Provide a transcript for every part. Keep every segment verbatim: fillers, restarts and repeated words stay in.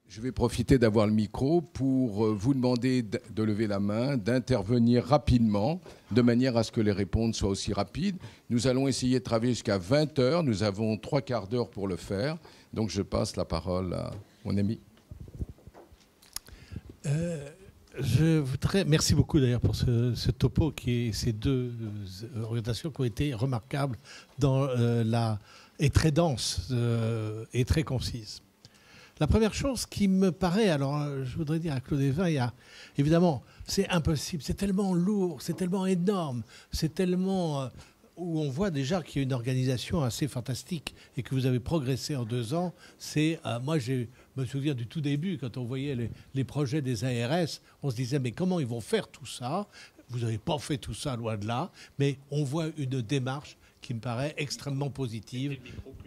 Je vais profiter d'avoir le micro pour vous demander de lever la main, d'intervenir rapidement, de manière à ce que les réponses soient aussi rapides. Nous allons essayer de travailler jusqu'à vingt heures. Nous avons trois quarts d'heure pour le faire. Donc je passe la parole à mon ami. Euh, je voudrais... Merci beaucoup d'ailleurs pour ce, ce topo, qui est, ces deux orientations qui ont été remarquables dans, euh, la, et très denses euh, et très concises. La première chose qui me paraît, alors je voudrais dire à Claude Évin, il y a évidemment, c'est impossible, c'est tellement lourd, c'est tellement énorme, c'est tellement euh, où on voit déjà qu'il y a une organisation assez fantastique et que vous avez progressé en deux ans. C'est euh, moi, je me souviens du tout début quand on voyait les, les projets des A R S, on se disait mais comment ils vont faire tout ça? Vous n'avez pas fait tout ça, loin de là, mais on voit une démarche qui me paraît extrêmement positive.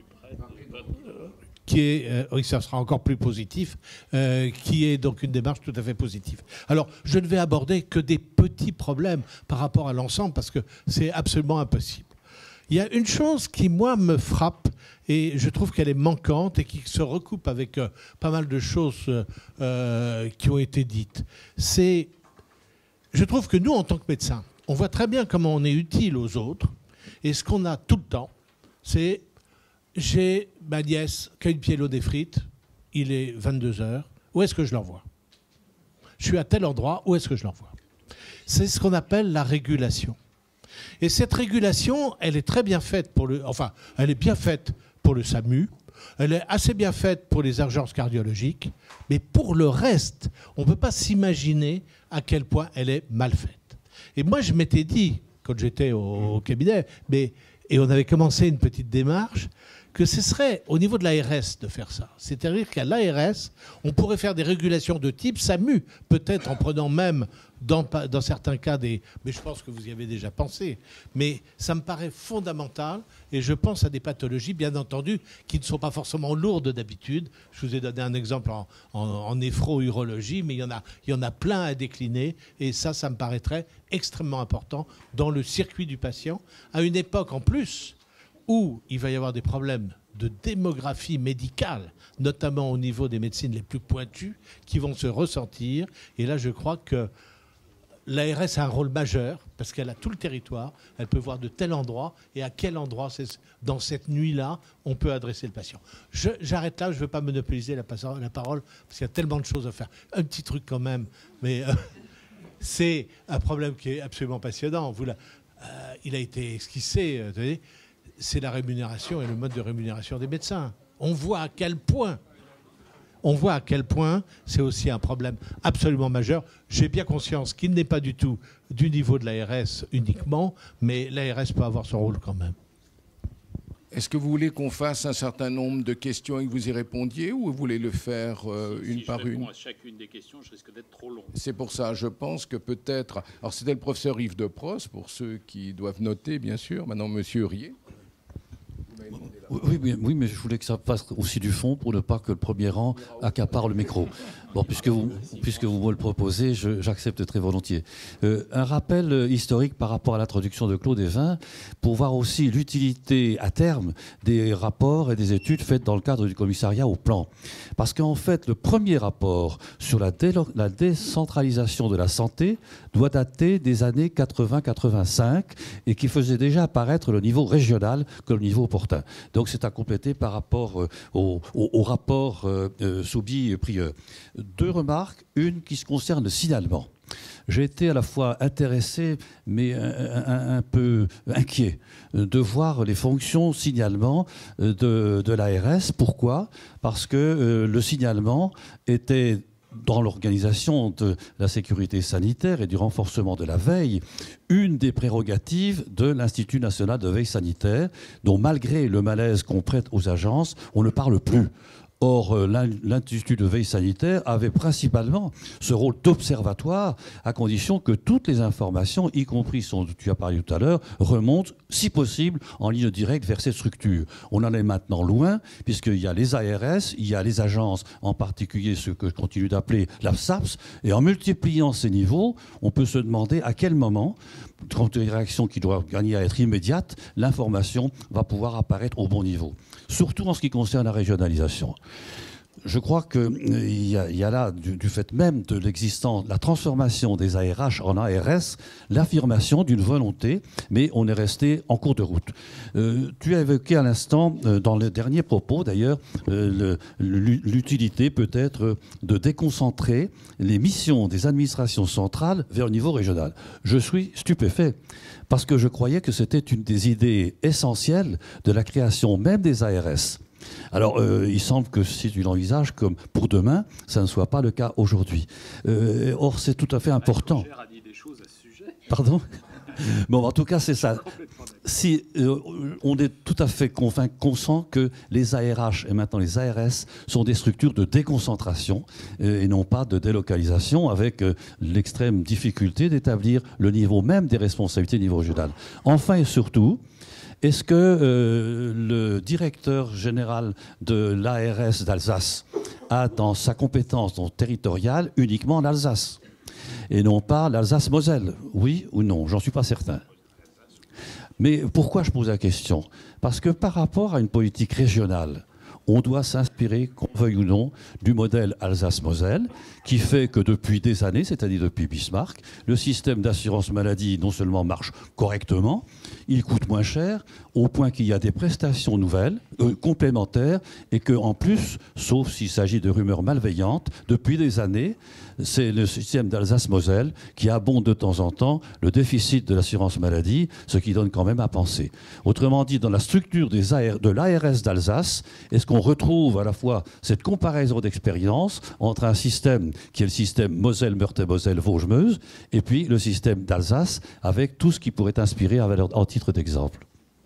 Qui est, euh, oui, ça sera encore plus positif, euh, qui est donc une démarche tout à fait positive. Alors, je ne vais aborder que des petits problèmes par rapport à l'ensemble, parce que c'est absolument impossible. Il y a une chose qui, moi, me frappe, et je trouve qu'elle est manquante, et qui se recoupe avec euh, pas mal de choses euh, qui ont été dites. C'est, je trouve que nous, en tant que médecins, on voit très bien comment on est utile aux autres, et ce qu'on a tout le temps, c'est... J'ai ma nièce qui a une pyélonéphrite, il est vingt-deux heures, où est-ce que je l'envoie? Je suis à tel endroit, où est-ce que je l'envoie? C'est ce qu'on appelle la régulation. Et cette régulation, elle est très bien faite pour le... Enfin, elle est bien faite pour le SAMU, elle est assez bien faite pour les urgences cardiologiques, mais pour le reste, on ne peut pas s'imaginer à quel point elle est mal faite. Et moi, je m'étais dit, quand j'étais au, au cabinet, mais, et on avait commencé une petite démarche, que ce serait au niveau de l'A R S de faire ça. C'est-à-dire qu'à l'A R S, on pourrait faire des régulations de type SAMU, peut-être en prenant même, dans, dans certains cas, des... Mais je pense que vous y avez déjà pensé. Mais ça me paraît fondamental, et je pense à des pathologies, bien entendu, qui ne sont pas forcément lourdes d'habitude. Je vous ai donné un exemple en, en, en néphro-urologie, mais il y en a, il y en a plein à décliner, et ça, ça me paraîtrait extrêmement important dans le circuit du patient, à une époque en plus où il va y avoir des problèmes de démographie médicale, notamment au niveau des médecines les plus pointues, qui vont se ressentir. Et là, je crois que l'A R S a un rôle majeur, parce qu'elle a tout le territoire, elle peut voir de tel endroit, et à quel endroit, dans cette nuit-là, on peut adresser le patient. J'arrête là, je ne veux pas monopoliser la, la parole, parce qu'il y a tellement de choses à faire. Un petit truc quand même, mais euh, c'est un problème qui est absolument passionnant. Vous, là, euh, il a été esquissé, euh, vous voyez, c'est la rémunération et le mode de rémunération des médecins. On voit à quel point, on voit à quel point c'est aussi un problème absolument majeur. J'ai bien conscience qu'il n'est pas du tout du niveau de l'A R S uniquement, mais l'A R S peut avoir son rôle quand même. Est-ce que vous voulez qu'on fasse un certain nombre de questions et que vous y répondiez, ou vous voulez le faire euh, si, une si par je réponds une? à chacune des questions, je risque d'être trop long. C'est pour ça, je pense que peut-être... Alors c'était le professeur Yves Deprost, pour ceux qui doivent noter, bien sûr. Maintenant, monsieur Hurier. Oui, oui, oui, mais je voulais que ça passe aussi du fond pour ne pas que le premier rang accapare le micro. Bon, puisque vous, puisque vous me le proposez, j'accepte très volontiers. Euh, un rappel historique par rapport à l'introduction de Claude Évin, pour voir aussi l'utilité à terme des rapports et des études faites dans le cadre du commissariat au plan. Parce qu'en fait, le premier rapport sur la, dé la décentralisation de la santé doit dater des années quatre-vingt quatre-vingt-cinq et qui faisait déjà apparaître le niveau régional comme le niveau opportun. Donc c'est à compléter par rapport euh, au, au, au rapport euh, euh, Soubi-Prieur. Deux remarques, une qui se concerne le signalement. J'ai été à la fois intéressé, mais un, un, un peu inquiet de voir les fonctions signalement de, de l'A R S. Pourquoi? Parce que euh, le signalement était, dans l'organisation de la sécurité sanitaire et du renforcement de la veille, une des prérogatives de l'Institut national de veille sanitaire, dont malgré le malaise qu'on prête aux agences, on ne parle plus. Or, l'Institut de veille sanitaire avait principalement ce rôle d'observatoire, à condition que toutes les informations, y compris ce dont tu as parlé tout à l'heure, remontent, si possible, en ligne directe vers cette structure. On en est maintenant loin, puisqu'il y a les A R S, il y a les agences, en particulier ce que je continue d'appeler l'A F SAPS, et en multipliant ces niveaux, on peut se demander à quel moment, quand une réaction qui doit gagner à être immédiate, l'information va pouvoir apparaître au bon niveau. Surtout en ce qui concerne la régionalisation. je crois qu'il y, y a là, du, du fait même de l'existence, la transformation des A R H en A R S, l'affirmation d'une volonté, mais on est resté en cours de route. Euh, tu as évoqué à l'instant, euh, dans le dernier propos d'ailleurs, euh, l'utilité peut-être de déconcentrer les missions des administrations centrales vers le niveau régional. Je suis stupéfait, parce que je croyais que c'était une des idées essentielles de la création même des A R S. Alors, euh, il semble que si tu l'envisages comme pour demain, ça ne soit pas le cas aujourd'hui. Euh, or, c'est tout à fait important. A dit des choses à ce sujet. Pardon ? Bon, en tout cas, c'est ça. Si euh, on est tout à fait convaincu, conscient que les A R H et maintenant les A R S sont des structures de déconcentration euh, et non pas de délocalisation, avec euh, l'extrême difficulté d'établir le niveau même des responsabilités au niveau régional. Enfin et surtout, est-ce que euh, le directeur général de l'A R S d'Alsace a dans sa compétence donc, territoriale uniquement l'Alsace et non pas l'Alsace-Moselle? Oui ou non? J'en suis pas certain. Mais pourquoi je pose la question? Parce que par rapport à une politique régionale, on doit s'inspirer, qu'on veuille ou non, du modèle Alsace-Moselle, qui fait que depuis des années, c'est-à-dire depuis Bismarck, le système d'assurance maladie non seulement marche correctement, il coûte moins cher, au point qu'il y a des prestations nouvelles, euh, complémentaires, et qu'en plus, sauf s'il s'agit de rumeurs malveillantes, depuis des années, c'est le système d'Alsace-Moselle qui abonde de temps en temps le déficit de l'assurance maladie, ce qui donne quand même à penser. Autrement dit, dans la structure des A R, de l'A R S d'Alsace, est-ce qu'on retrouve à la fois cette comparaison d'expérience entre un système qui est le système Moselle, Meurthe-et-Moselle, Vosges-Meuse, et puis le système d'Alsace, avec tout ce qui pourrait inspirer en titre d'exemple?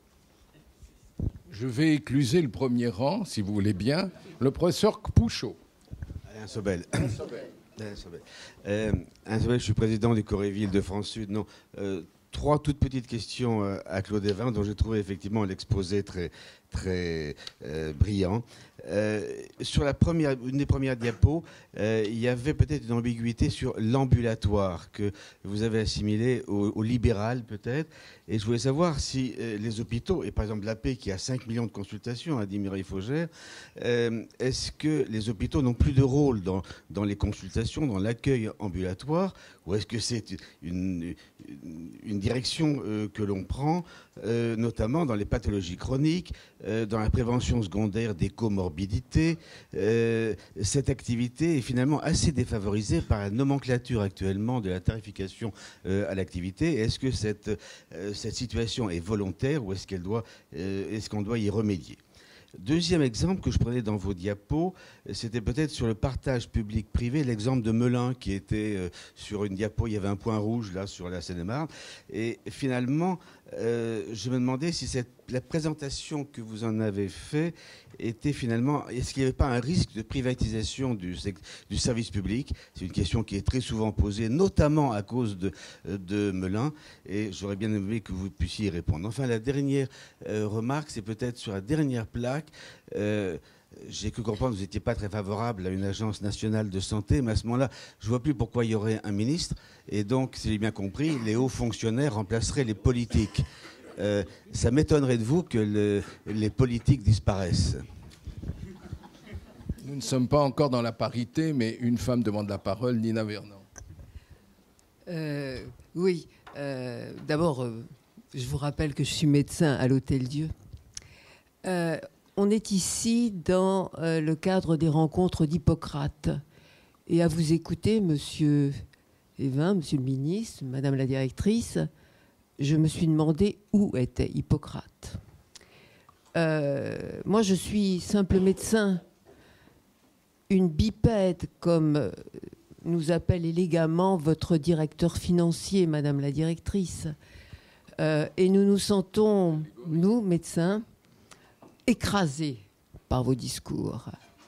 Je vais écluser le premier rang, si vous voulez bien, le professeur Pouchot. Alain Sobel. Alain Sobel. Alain Sobel. Euh, Alain Sobel, je suis président du Coréville de France Sud. Non, euh, trois toutes petites questions euh, à Claude Évin, dont j'ai trouvé effectivement l'exposé très, très euh, brillant. Euh, sur la première, une des premières diapos, euh, il y avait peut-être une ambiguïté sur l'ambulatoire que vous avez assimilé au, au libéral peut-être. Et je voulais savoir si euh, les hôpitaux, et par exemple l'A P qui a cinq millions de consultations, a dit Mireille Faugère, euh, est-ce que les hôpitaux n'ont plus de rôle dans, dans les consultations, dans l'accueil ambulatoire, ou est-ce que c'est une, une, une direction euh, que l'on prend, euh, notamment dans les pathologies chroniques, euh, dans la prévention secondaire des comorbidités? euh, Cette activité est finalement assez défavorisée par la nomenclature actuellement de la tarification euh, à l'activité. Est-ce que cette, euh, cette situation est volontaire ou est-ce qu'elle doit, euh, est-ce qu'on doit y remédier? Deuxième exemple que je prenais dans vos diapos, c'était peut-être sur le partage public-privé, l'exemple de Melun qui était euh, sur une diapo, il y avait un point rouge là sur la Seine-et-Marne. Et finalement, euh, je me demandais si cette, la présentation que vous en avez fait était finalement, est-ce qu'il n'y avait pas un risque de privatisation du, du service public? C'est une question qui est très souvent posée, notamment à cause de, de Melun, et j'aurais bien aimé que vous puissiez y répondre. Enfin, la dernière euh, remarque, c'est peut-être sur la dernière plaque. Euh, J'ai cru comprendre que vous n'étiez pas très favorable à une agence nationale de santé, mais à ce moment-là, je ne vois plus pourquoi il y aurait un ministre. Et donc, si j'ai bien compris, les hauts fonctionnaires remplaceraient les politiques. Euh, ça m'étonnerait de vous que le, les politiques disparaissent. Nous ne sommes pas encore dans la parité, mais une femme demande la parole, Nina Vernon. Euh, oui, euh, d'abord, euh, je vous rappelle que je suis médecin à l'Hôtel-Dieu. Euh, on est ici dans euh, le cadre des rencontres d'Hippocrate. Et à vous écouter, monsieur Évin, monsieur le ministre, madame la directrice, je me suis demandé où était Hippocrate. Euh, moi, je suis simple médecin, une bipède, comme nous appelle élégamment votre directeur financier, madame la directrice. Euh, et nous nous sentons, nous, médecins, écrasés par vos discours.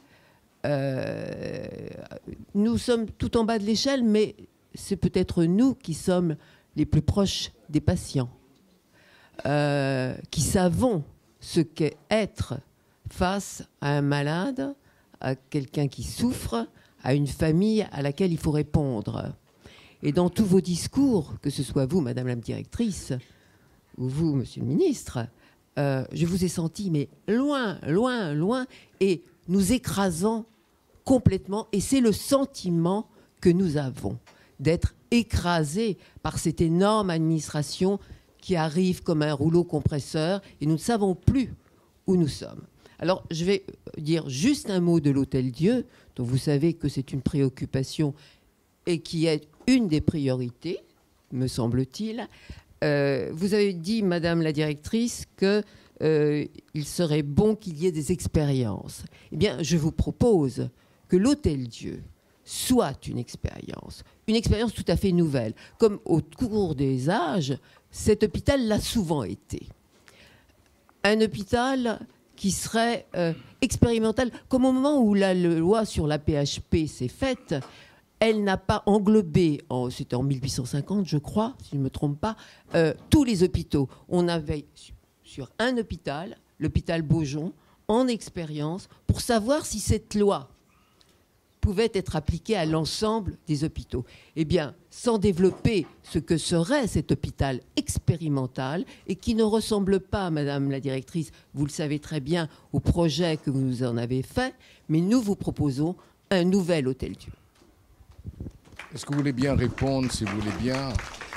Euh, nous sommes tout en bas de l'échelle, mais c'est peut-être nous qui sommes les plus proches des patients, euh, qui savons ce qu'est être face à un malade, à quelqu'un qui souffre, à une famille à laquelle il faut répondre. Et dans tous vos discours, que ce soit vous, madame la directrice, ou vous, monsieur le ministre, euh, je vous ai senti, mais loin, loin, loin, et nous écrasant complètement, et c'est le sentiment que nous avons d'être écrasés par cette énorme administration qui arrive comme un rouleau compresseur, et nous ne savons plus où nous sommes. Alors, je vais dire juste un mot de l'Hôtel-Dieu, dont vous savez que c'est une préoccupation et qui est une des priorités, me semble-t-il. Euh, vous avez dit, Madame la directrice, qu'il euh, serait bon qu'il y ait des expériences. Eh bien, je vous propose que l'Hôtel-Dieu soit une expérience, une expérience tout à fait nouvelle. Comme au cours des âges, cet hôpital l'a souvent été. Un hôpital qui serait euh, expérimental, comme au moment où la loi sur la P H P s'est faite, elle n'a pas englobé, en, c'était en mille huit cent cinquante, je crois, si je ne me trompe pas, euh, tous les hôpitaux. On avait sur un hôpital, l'hôpital Beaujon, en expérience, pour savoir si cette loi pouvait être appliquée à l'ensemble des hôpitaux. Eh bien, sans développer ce que serait cet hôpital expérimental et qui ne ressemble pas, Madame la directrice, vous le savez très bien, au projet que vous en avez fait, mais nous vous proposons un nouvel Hôtel-Dieu. Est-ce que vous voulez bien répondre, si vous voulez bien?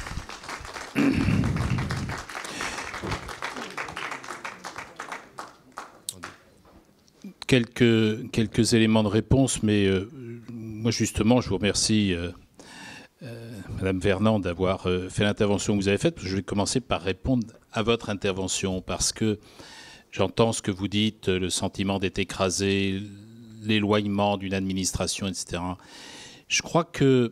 Quelques, quelques éléments de réponse, mais euh, moi justement, je vous remercie, euh, euh, Madame Vernant, d'avoir euh, fait l'intervention que vous avez faite. Parce que je vais commencer par répondre à votre intervention, parce que j'entends ce que vous dites, le sentiment d'être écrasé, l'éloignement d'une administration, et cetera. Je crois que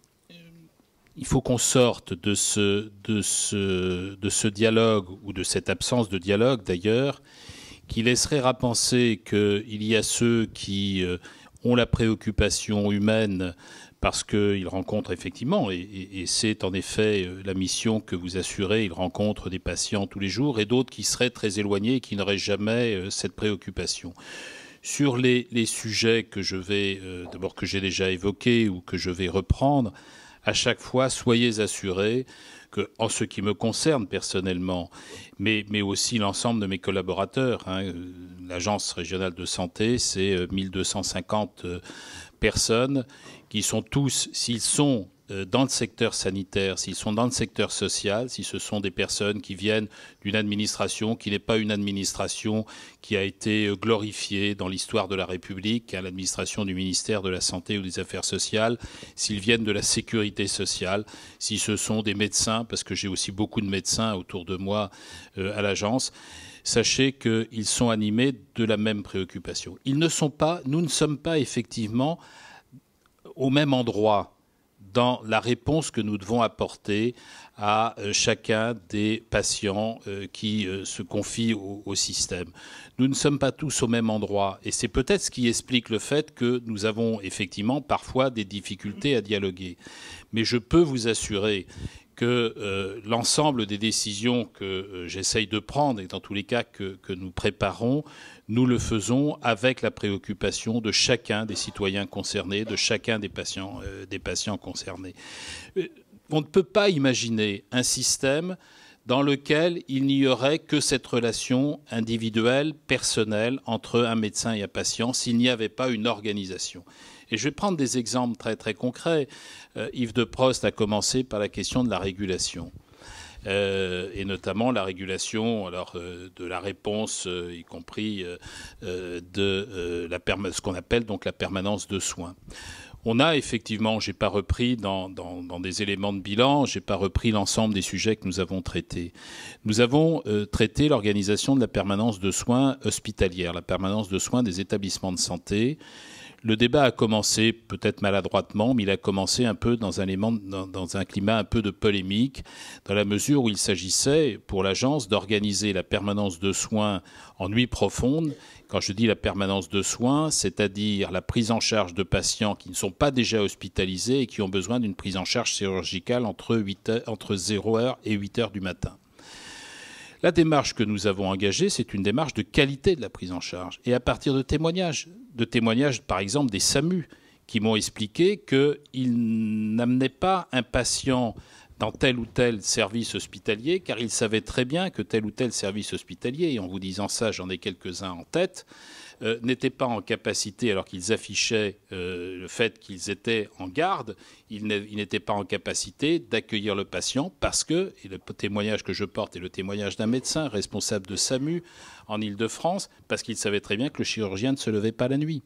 il faut qu'on sorte de ce, de, ce, de ce dialogue, ou de cette absence de dialogue d'ailleurs, qui laisserait à penser qu'il y a ceux qui ont la préoccupation humaine parce qu'ils rencontrent effectivement, et, et, et c'est en effet la mission que vous assurez, ils rencontrent des patients tous les jours, et d'autres qui seraient très éloignés et qui n'auraient jamais cette préoccupation. Sur les, les sujets que je vais, euh, d'abord que j'ai déjà évoqués ou que je vais reprendre, à chaque fois, soyez assurés que, en ce qui me concerne personnellement, mais, mais aussi l'ensemble de mes collaborateurs, hein, l'Agence régionale de santé, c'est mille deux cent cinquante personnes qui sont tous, s'ils sont dans le secteur sanitaire, s'ils sont dans le secteur social, si ce sont des personnes qui viennent d'une administration qui n'est pas une administration qui a été glorifiée dans l'histoire de la République, à l'administration du ministère de la Santé ou des Affaires sociales, s'ils viennent de la sécurité sociale, si ce sont des médecins, parce que j'ai aussi beaucoup de médecins autour de moi euh, à l'agence, sachez qu'ils sont animés de la même préoccupation. Ils ne sont pas, nous ne sommes pas effectivement au même endroit dans la réponse que nous devons apporter à euh, chacun des patients euh, qui euh, se confient au, au système. Nous ne sommes pas tous au même endroit, et c'est peut-être ce qui explique le fait que nous avons effectivement parfois des difficultés à dialoguer. Mais je peux vous assurer que euh, l'ensemble des décisions que euh, j'essaye de prendre, et dans tous les cas que, que nous préparons, nous le faisons avec la préoccupation de chacun des citoyens concernés, de chacun des patients, euh, des patients concernés. Euh, on ne peut pas imaginer un système dans lequel il n'y aurait que cette relation individuelle, personnelle, entre un médecin et un patient, s'il n'y avait pas une organisation. Et je vais prendre des exemples très, très concrets. Euh, Yves de Prost a commencé par la question de la régulation. Euh, et notamment la régulation alors, euh, de la réponse, euh, y compris euh, euh, de euh, la perma- ce qu'on appelle donc la permanence de soins. On a effectivement, je n'ai pas repris dans, dans, dans des éléments de bilan, je n'ai pas repris l'ensemble des sujets que nous avons traités. Nous avons euh, traité l'organisation de la permanence de soins hospitalière, la permanence de soins des établissements de santé. Le débat a commencé, peut-être maladroitement, mais il a commencé un peu dans un, élément, dans, dans un climat un peu de polémique, dans la mesure où il s'agissait, pour l'agence, d'organiser la permanence de soins en nuit profonde. Quand je dis la permanence de soins, c'est-à-dire la prise en charge de patients qui ne sont pas déjà hospitalisés et qui ont besoin d'une prise en charge chirurgicale entre, huit heures, entre zéro heure et huit heures du matin. La démarche que nous avons engagée, c'est une démarche de qualité de la prise en charge. Et à partir de témoignages, de témoignages par exemple des SAMU, qui m'ont expliqué qu'ils n'amenaient pas un patient dans tel ou tel service hospitalier, car ils savaient très bien que tel ou tel service hospitalier, et en vous disant ça, j'en ai quelques-uns en tête, euh, n'étaient pas en capacité, alors qu'ils affichaient euh, le fait qu'ils étaient en garde, ils n'étaient pas en capacité d'accueillir le patient parce que, et le témoignage que je porte est le témoignage d'un médecin responsable de SAMU en Île-de-France, parce qu'il savait très bien que le chirurgien ne se levait pas la nuit.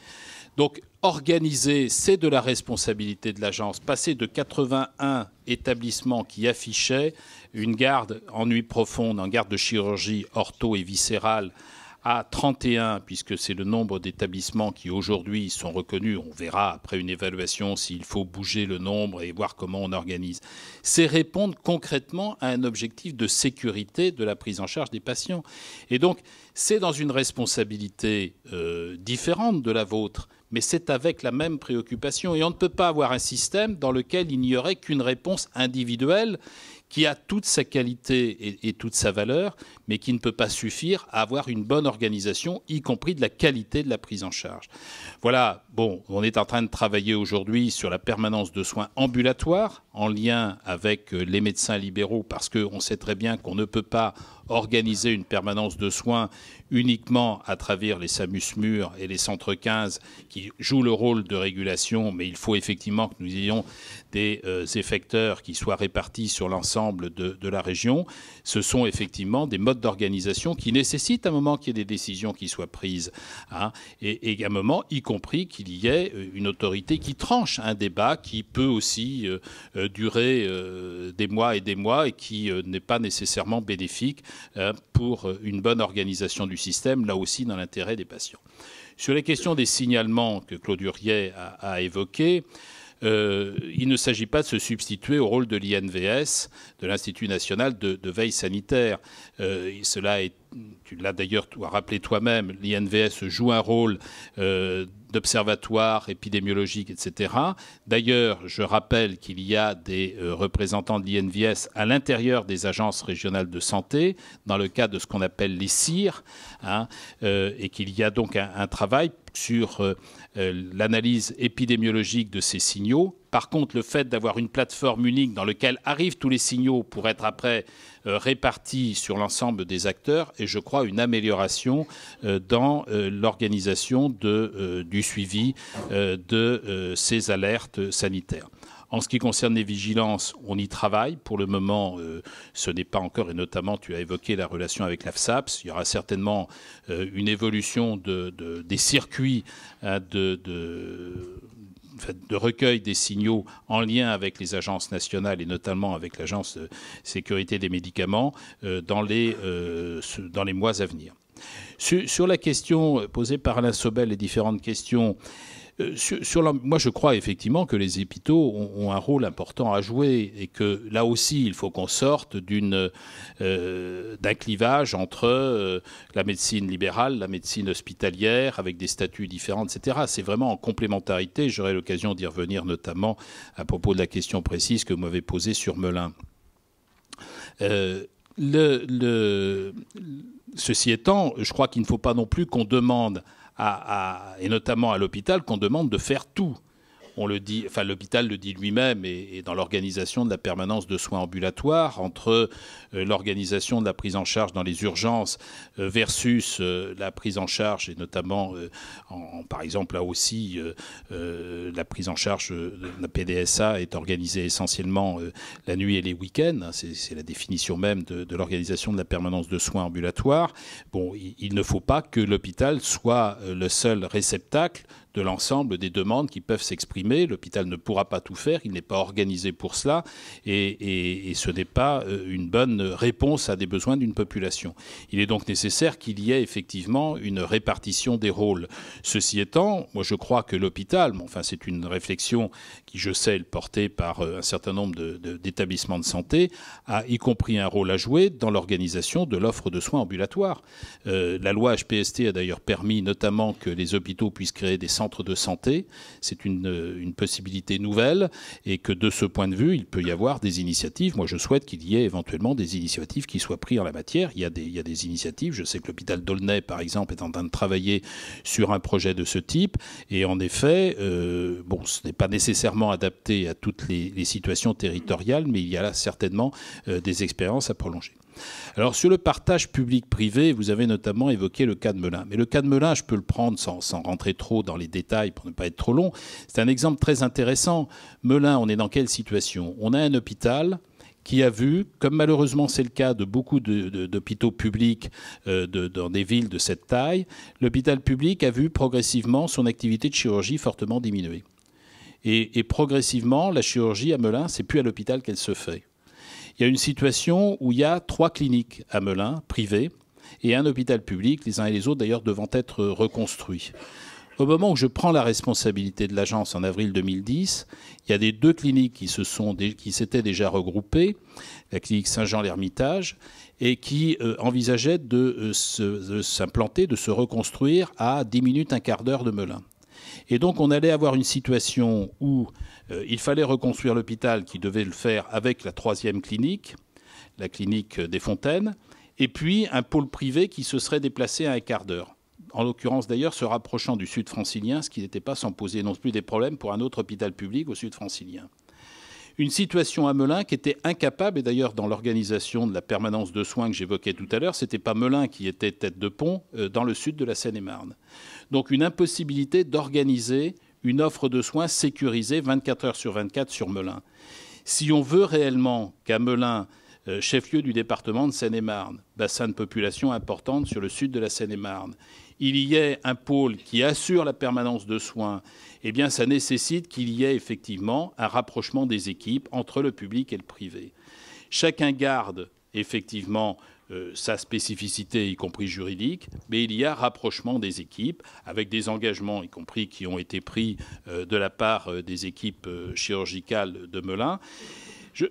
Donc, organiser, c'est de la responsabilité de l'agence. Passer de quatre-vingt-un établissements qui affichaient une garde en nuit profonde, en garde de chirurgie ortho et viscérale, à trente et un, puisque c'est le nombre d'établissements qui aujourd'hui sont reconnus. On verra après une évaluation s'il faut bouger le nombre et voir comment on organise. C'est répondre concrètement à un objectif de sécurité de la prise en charge des patients. Et donc, c'est dans une responsabilité euh, différente de la vôtre, mais c'est avec la même préoccupation. Et on ne peut pas avoir un système dans lequel il n'y aurait qu'une réponse individuelle qui a toute sa qualité et, et toute sa valeur, mais qui ne peut pas suffire à avoir une bonne organisation, y compris de la qualité de la prise en charge. Voilà, bon, on est en train de travailler aujourd'hui sur la permanence de soins ambulatoires, en lien avec les médecins libéraux, parce qu'on sait très bien qu'on ne peut pas organiser une permanence de soins uniquement à travers les SAMU-SMUR et les centres quinze qui jouent le rôle de régulation, mais il faut effectivement que nous ayons des euh, effecteurs qui soient répartis sur l'ensemble de, de la région. Ce sont effectivement des modes d'organisation qui nécessitent à un moment qu'il y ait des décisions qui soient prises, hein, et, et à un moment, y compris qu'il y ait une autorité qui tranche un débat qui peut aussi euh, euh, durer euh, des mois et des mois et qui euh, n'est pas nécessairement bénéfique euh, pour une bonne organisation du système, là aussi dans l'intérêt des patients. Sur les questions des signalements que Claude Huriet a, a évoquées, euh, il ne s'agit pas de se substituer au rôle de l'I N V S, de l'Institut national de, de veille sanitaire. Euh, cela est, tu l'as d'ailleurs rappelé toi-même, l'I N V S joue un rôle euh, d'observatoire épidémiologique, et cetera. D'ailleurs, je rappelle qu'il y a des euh, représentants de l'I N V S à l'intérieur des agences régionales de santé, dans le cadre de ce qu'on appelle les C I R, hein, euh, et qu'il y a donc un, un travail sur euh, euh, l'analyse épidémiologique de ces signaux. Par contre, le fait d'avoir une plateforme unique dans laquelle arrivent tous les signaux pour être après euh, répartis sur l'ensemble des acteurs est, je crois, une amélioration euh, dans euh, l'organisation de, euh, du suivi euh, de euh, ces alertes sanitaires. En ce qui concerne les vigilances, on y travaille. Pour le moment, euh, ce n'est pas encore, et notamment tu as évoqué la relation avec l'A F S A P S. Il y aura certainement euh, une évolution de, de, des circuits hein, de... de de recueil des signaux en lien avec les agences nationales et notamment avec l'Agence de sécurité des médicaments euh, dans, les, euh, dans les mois à venir. Sur, sur la question posée par Alain Sobel, les différentes questions, euh, sur, sur la, moi je crois effectivement que les hôpitaux ont, ont un rôle important à jouer et que là aussi il faut qu'on sorte d'une, euh, d'un clivage entre euh, la médecine libérale, la médecine hospitalière avec des statuts différents, et cetera. C'est vraiment en complémentarité. J'aurai l'occasion d'y revenir notamment à propos de la question précise que vous m'avez posée sur Melun. Euh, le, le, ceci étant, je crois qu'il ne faut pas non plus qu'on demande À, à, et notamment à l'hôpital, qu'on demande de faire tout. On le dit, enfin, l'hôpital le dit lui-même, et, et dans l'organisation de la permanence de soins ambulatoires, entre euh, l'organisation de la prise en charge dans les urgences euh, versus euh, la prise en charge, et notamment, euh, en, par exemple, là aussi, euh, euh, la prise en charge de la P D S A est organisée essentiellement euh, la nuit et les week-ends. C'est, c'est la définition même de, de l'organisation de la permanence de soins ambulatoires. Bon, il, il ne faut pas que l'hôpital soit euh, le seul réceptacle de l'ensemble des demandes qui peuvent s'exprimer. L'hôpital ne pourra pas tout faire, il n'est pas organisé pour cela, et, et, et ce n'est pas une bonne réponse à des besoins d'une population. Il est donc nécessaire qu'il y ait effectivement une répartition des rôles. Ceci étant, moi je crois que l'hôpital, bon, enfin c'est une réflexion qui je sais est portée par un certain nombre de, de, d'établissements de santé, a y compris un rôle à jouer dans l'organisation de l'offre de soins ambulatoires. Euh, la loi H P S T a d'ailleurs permis notamment que les hôpitaux puissent créer des centres de santé. C'est une, une possibilité nouvelle et que de ce point de vue, il peut y avoir des initiatives. Moi, je souhaite qu'il y ait éventuellement des initiatives qui soient prises en la matière. Il y a des, il y a des initiatives. Je sais que l'hôpital d'Aulnay, par exemple, est en train de travailler sur un projet de ce type. Et en effet, euh, bon, ce n'est pas nécessairement adapté à toutes les, les situations territoriales, mais il y a là certainement euh, des expériences à prolonger. Alors sur le partage public-privé, vous avez notamment évoqué le cas de Melun. Mais le cas de Melun, je peux le prendre sans, sans rentrer trop dans les détails pour ne pas être trop long. C'est un exemple très intéressant. Melun, on est dans quelle situation? On a un hôpital qui a vu, comme malheureusement c'est le cas de beaucoup de, de, d'hôpitaux publics euh, de, dans des villes de cette taille, l'hôpital public a vu progressivement son activité de chirurgie fortement diminuer. Et, et progressivement, la chirurgie à Melun, c'est plus à l'hôpital qu'elle se fait. Il y a une situation où il y a trois cliniques à Melun, privées, et un hôpital public, les uns et les autres d'ailleurs devant être reconstruits. Au moment où je prends la responsabilité de l'agence en avril deux mille dix, il y a des deux cliniques qui se sont, qui s'étaient déjà regroupées, la clinique Saint-Jean-l'Hermitage, et qui euh, envisageaient de, euh, se, de s'implanter, de se reconstruire à dix minutes, un quart d'heure de Melun. Et donc on allait avoir une situation où euh, il fallait reconstruire l'hôpital qui devait le faire avec la troisième clinique, la clinique des Fontaines, et puis un pôle privé qui se serait déplacé à un quart d'heure. En l'occurrence d'ailleurs se rapprochant du sud francilien, ce qui n'était pas sans poser non plus des problèmes pour un autre hôpital public au sud francilien. Une situation à Melun qui était incapable, et d'ailleurs dans l'organisation de la permanence de soins que j'évoquais tout à l'heure, ce n'était pas Melun qui était tête de pont euh, dans le sud de la Seine-et-Marne. Donc une impossibilité d'organiser une offre de soins sécurisée vingt-quatre heures sur vingt-quatre sur Melun. Si on veut réellement qu'à Melun, euh, chef-lieu du département de Seine-et-Marne, bassin de population importante sur le sud de la Seine-et-Marne, il y ait un pôle qui assure la permanence de soins, eh bien ça nécessite qu'il y ait effectivement un rapprochement des équipes entre le public et le privé. Chacun garde effectivement euh, sa spécificité, y compris juridique, mais il y a rapprochement des équipes avec des engagements, y compris qui ont été pris euh, de la part euh, des équipes euh, chirurgicales de Melun. Je...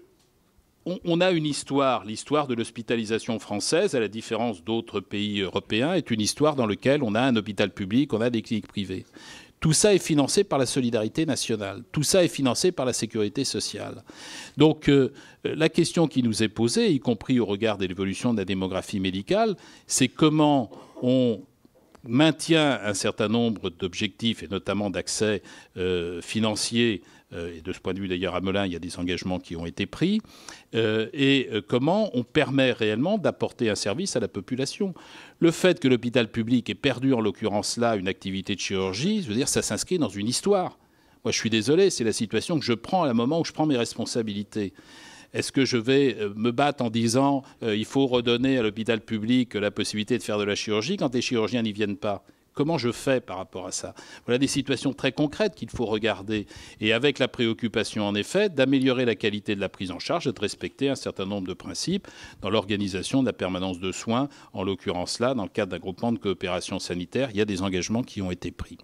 On a une histoire, l'histoire de l'hospitalisation française, à la différence d'autres pays européens, est une histoire dans laquelle on a un hôpital public, on a des cliniques privées. Tout ça est financé par la solidarité nationale. Tout ça est financé par la sécurité sociale. Donc euh, la question qui nous est posée, y compris au regard de l'évolution de la démographie médicale, c'est comment on maintient un certain nombre d'objectifs, et notamment d'accès euh, financier. Et de ce point de vue, d'ailleurs, à Melun, il y a des engagements qui ont été pris. Euh, et comment on permet réellement d'apporter un service à la population. Le fait que l'hôpital public ait perdu, en l'occurrence là, une activité de chirurgie, je veux dire, ça s'inscrit dans une histoire. Moi, je suis désolé, c'est la situation que je prends à un moment où je prends mes responsabilités. Est-ce que je vais me battre en disant euh, il faut redonner à l'hôpital public la possibilité de faire de la chirurgie quand les chirurgiens n'y viennent pas ? Comment je fais par rapport à ça? Voilà des situations très concrètes qu'il faut regarder. Et avec la préoccupation, en effet, d'améliorer la qualité de la prise en charge et de respecter un certain nombre de principes dans l'organisation de la permanence de soins. En l'occurrence là, dans le cadre d'un groupement de coopération sanitaire, il y a des engagements qui ont été pris.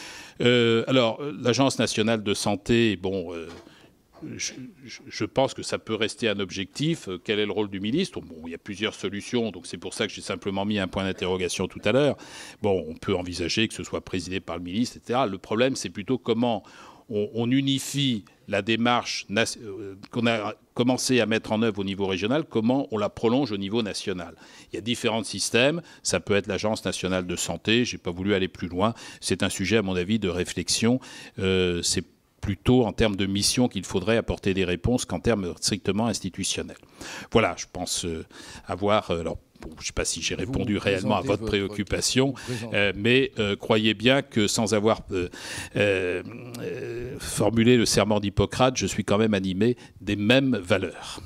Euh, alors, l'Agence nationale de santé, bon... Euh, Je, je pense que ça peut rester un objectif. Quel est le rôle du ministre? Bon, il y a plusieurs solutions, donc c'est pour ça que j'ai simplement mis un point d'interrogation tout à l'heure. Bon, on peut envisager que ce soit présidé par le ministre, et cetera. Le problème, c'est plutôt comment on, on unifie la démarche euh, qu'on a commencé à mettre en œuvre au niveau régional, comment on la prolonge au niveau national. Il y a différents systèmes. Ça peut être l'Agence nationale de santé. Je n'ai pas voulu aller plus loin. C'est un sujet, à mon avis, de réflexion. Euh, c'est plutôt en termes de mission qu'il faudrait apporter des réponses qu'en termes strictement institutionnels. Voilà, je pense euh, avoir... Euh, alors, bon, je ne sais pas si j'ai répondu vous réellement à votre, votre préoccupation, euh, mais euh, croyez bien que sans avoir euh, euh, euh, formulé le serment d'Hippocrate, je suis quand même animé des mêmes valeurs.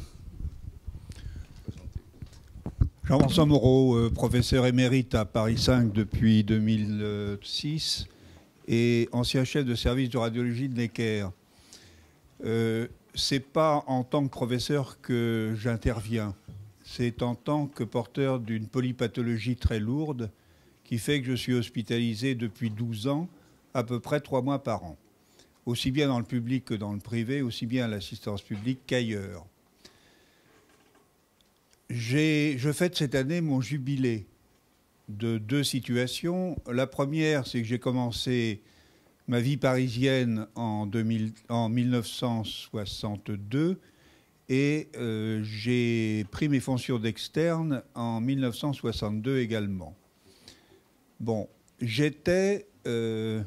Jean-François Moreau, euh, professeur émérite à Paris cinq depuis deux mille six. Et ancien chef de service de radiologie de Necker. Euh, c'est pas en tant que professeur que j'interviens, c'est en tant que porteur d'une polypathologie très lourde qui fait que je suis hospitalisé depuis douze ans, à peu près trois mois par an, aussi bien dans le public que dans le privé, aussi bien à l'assistance publique qu'ailleurs. J'ai, je fête cette année mon jubilé de deux situations. La première, c'est que j'ai commencé ma vie parisienne en, deux mille, en mille neuf cent soixante-deux et euh, j'ai pris mes fonctions d'externe en mille neuf cent soixante-deux également. Bon, j'étais euh,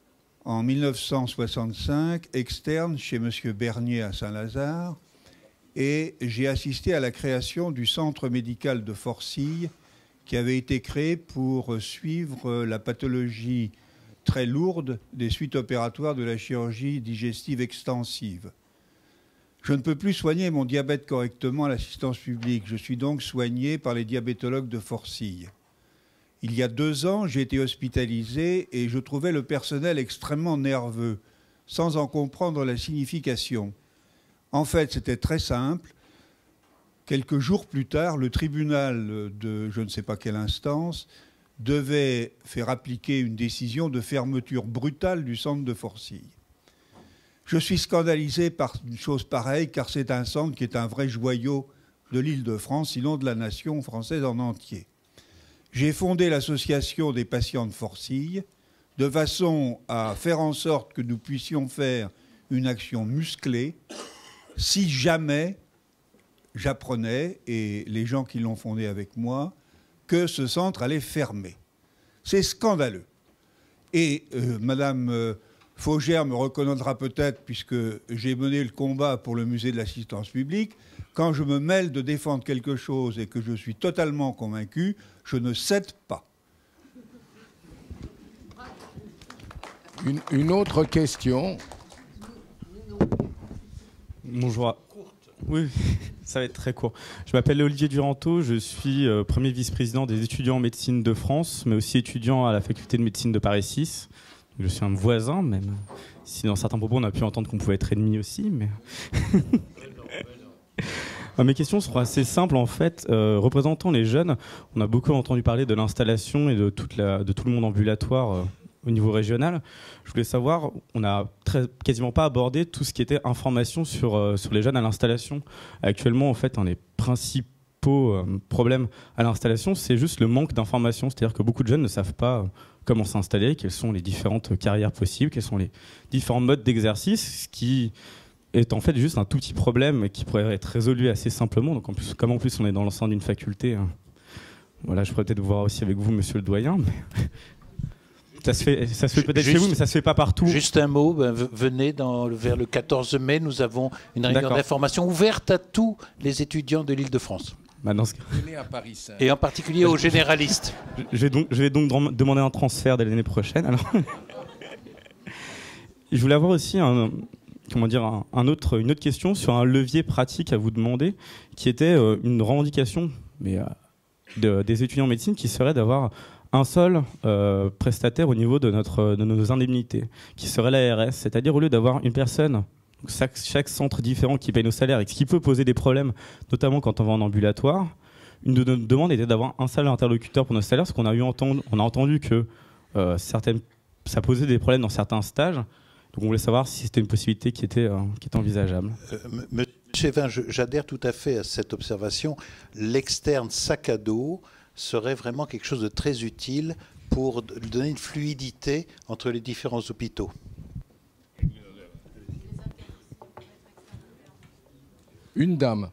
en mille neuf cent soixante-cinq externe chez M. Bernier à Saint-Lazare et j'ai assisté à la création du centre médical de Forcilles qui avait été créé pour suivre la pathologie très lourde des suites opératoires de la chirurgie digestive extensive. Je ne peux plus soigner mon diabète correctement à l'assistance publique. Je suis donc soigné par les diabétologues de Forcilles. Il y a deux ans, j'ai été hospitalisé et je trouvais le personnel extrêmement nerveux, sans en comprendre la signification. En fait, c'était très simple. Quelques jours plus tard, le tribunal de je ne sais pas quelle instance devait faire appliquer une décision de fermeture brutale du centre de Forcilles. Je suis scandalisé par une chose pareille, car c'est un centre qui est un vrai joyau de l'Île-de-France, sinon de la nation française en entier. J'ai fondé l'association des patients de Forcilles, de façon à faire en sorte que nous puissions faire une action musclée, si jamais j'apprenais, et les gens qui l'ont fondé avec moi, que ce centre allait fermer. C'est scandaleux. Et euh, Madame euh, Faugère me reconnaîtra peut-être, puisque j'ai mené le combat pour le musée de l'assistance publique, quand je me mêle de défendre quelque chose et que je suis totalement convaincu, je ne cède pas. Une, une autre question. Bonjour. Oui, ça va être très court. Je m'appelle Olivier Duranteau, je suis euh, premier vice-président des étudiants en médecine de France, mais aussi étudiant à la faculté de médecine de Paris six. Je suis un voisin, même si dans certains propos on a pu entendre qu'on pouvait être ennemi aussi. Mais mes questions seront assez simples en fait. Euh, représentant les jeunes, on a beaucoup entendu parler de l'installation et de, toute la, de tout le monde ambulatoire euh, au niveau régional. Je voulais savoir, on n'a quasiment pas abordé tout ce qui était information sur, euh, sur les jeunes à l'installation. Actuellement, en fait, un des principaux euh, problèmes à l'installation, c'est juste le manque d'information. C'est-à-dire que beaucoup de jeunes ne savent pas euh, comment s'installer, quelles sont les différentes carrières possibles, quels sont les différents modes d'exercice, ce qui est en fait juste un tout petit problème qui pourrait être résolu assez simplement. Donc en plus, comme en plus on est dans l'enceinte d'une faculté, hein, voilà, je pourrais peut-être vous voir aussi avec vous, monsieur le doyen, mais ça se fait, ça se fait peut-être chez vous, mais ça se fait pas partout. Juste un mot, ben, venez dans, vers le quatorze mai, nous avons une réunion d'information ouverte à tous les étudiants de l'Île-de-France. Bah dans ce... Venez à Paris cinq. Et en particulier aux généralistes. Je vais donc, je vais donc demander un transfert dès l'année prochaine. Alors. Je voulais avoir aussi un, comment dire, un, un autre, une autre question sur un levier pratique à vous demander, qui était euh, une revendication mais, euh, de, des étudiants en médecine qui serait d'avoir un seul euh, prestataire au niveau de, notre, de nos indemnités, qui serait l'A R S. C'est-à-dire au lieu d'avoir une personne, chaque, chaque centre différent qui paye nos salaires, et ce qui peut poser des problèmes, notamment quand on va en ambulatoire, une de nos demandes était d'avoir un seul interlocuteur pour nos salaires, parce qu'on a, eu entendu, on a entendu que euh, certaines, ça posait des problèmes dans certains stages. Donc on voulait savoir si c'était une possibilité qui était, euh, qui était envisageable. Euh, Monsieur Evin, j'adhère tout à fait à cette observation. L'externe sac à dos serait vraiment quelque chose de très utile pour donner une fluidité entre les différents hôpitaux. Une dame.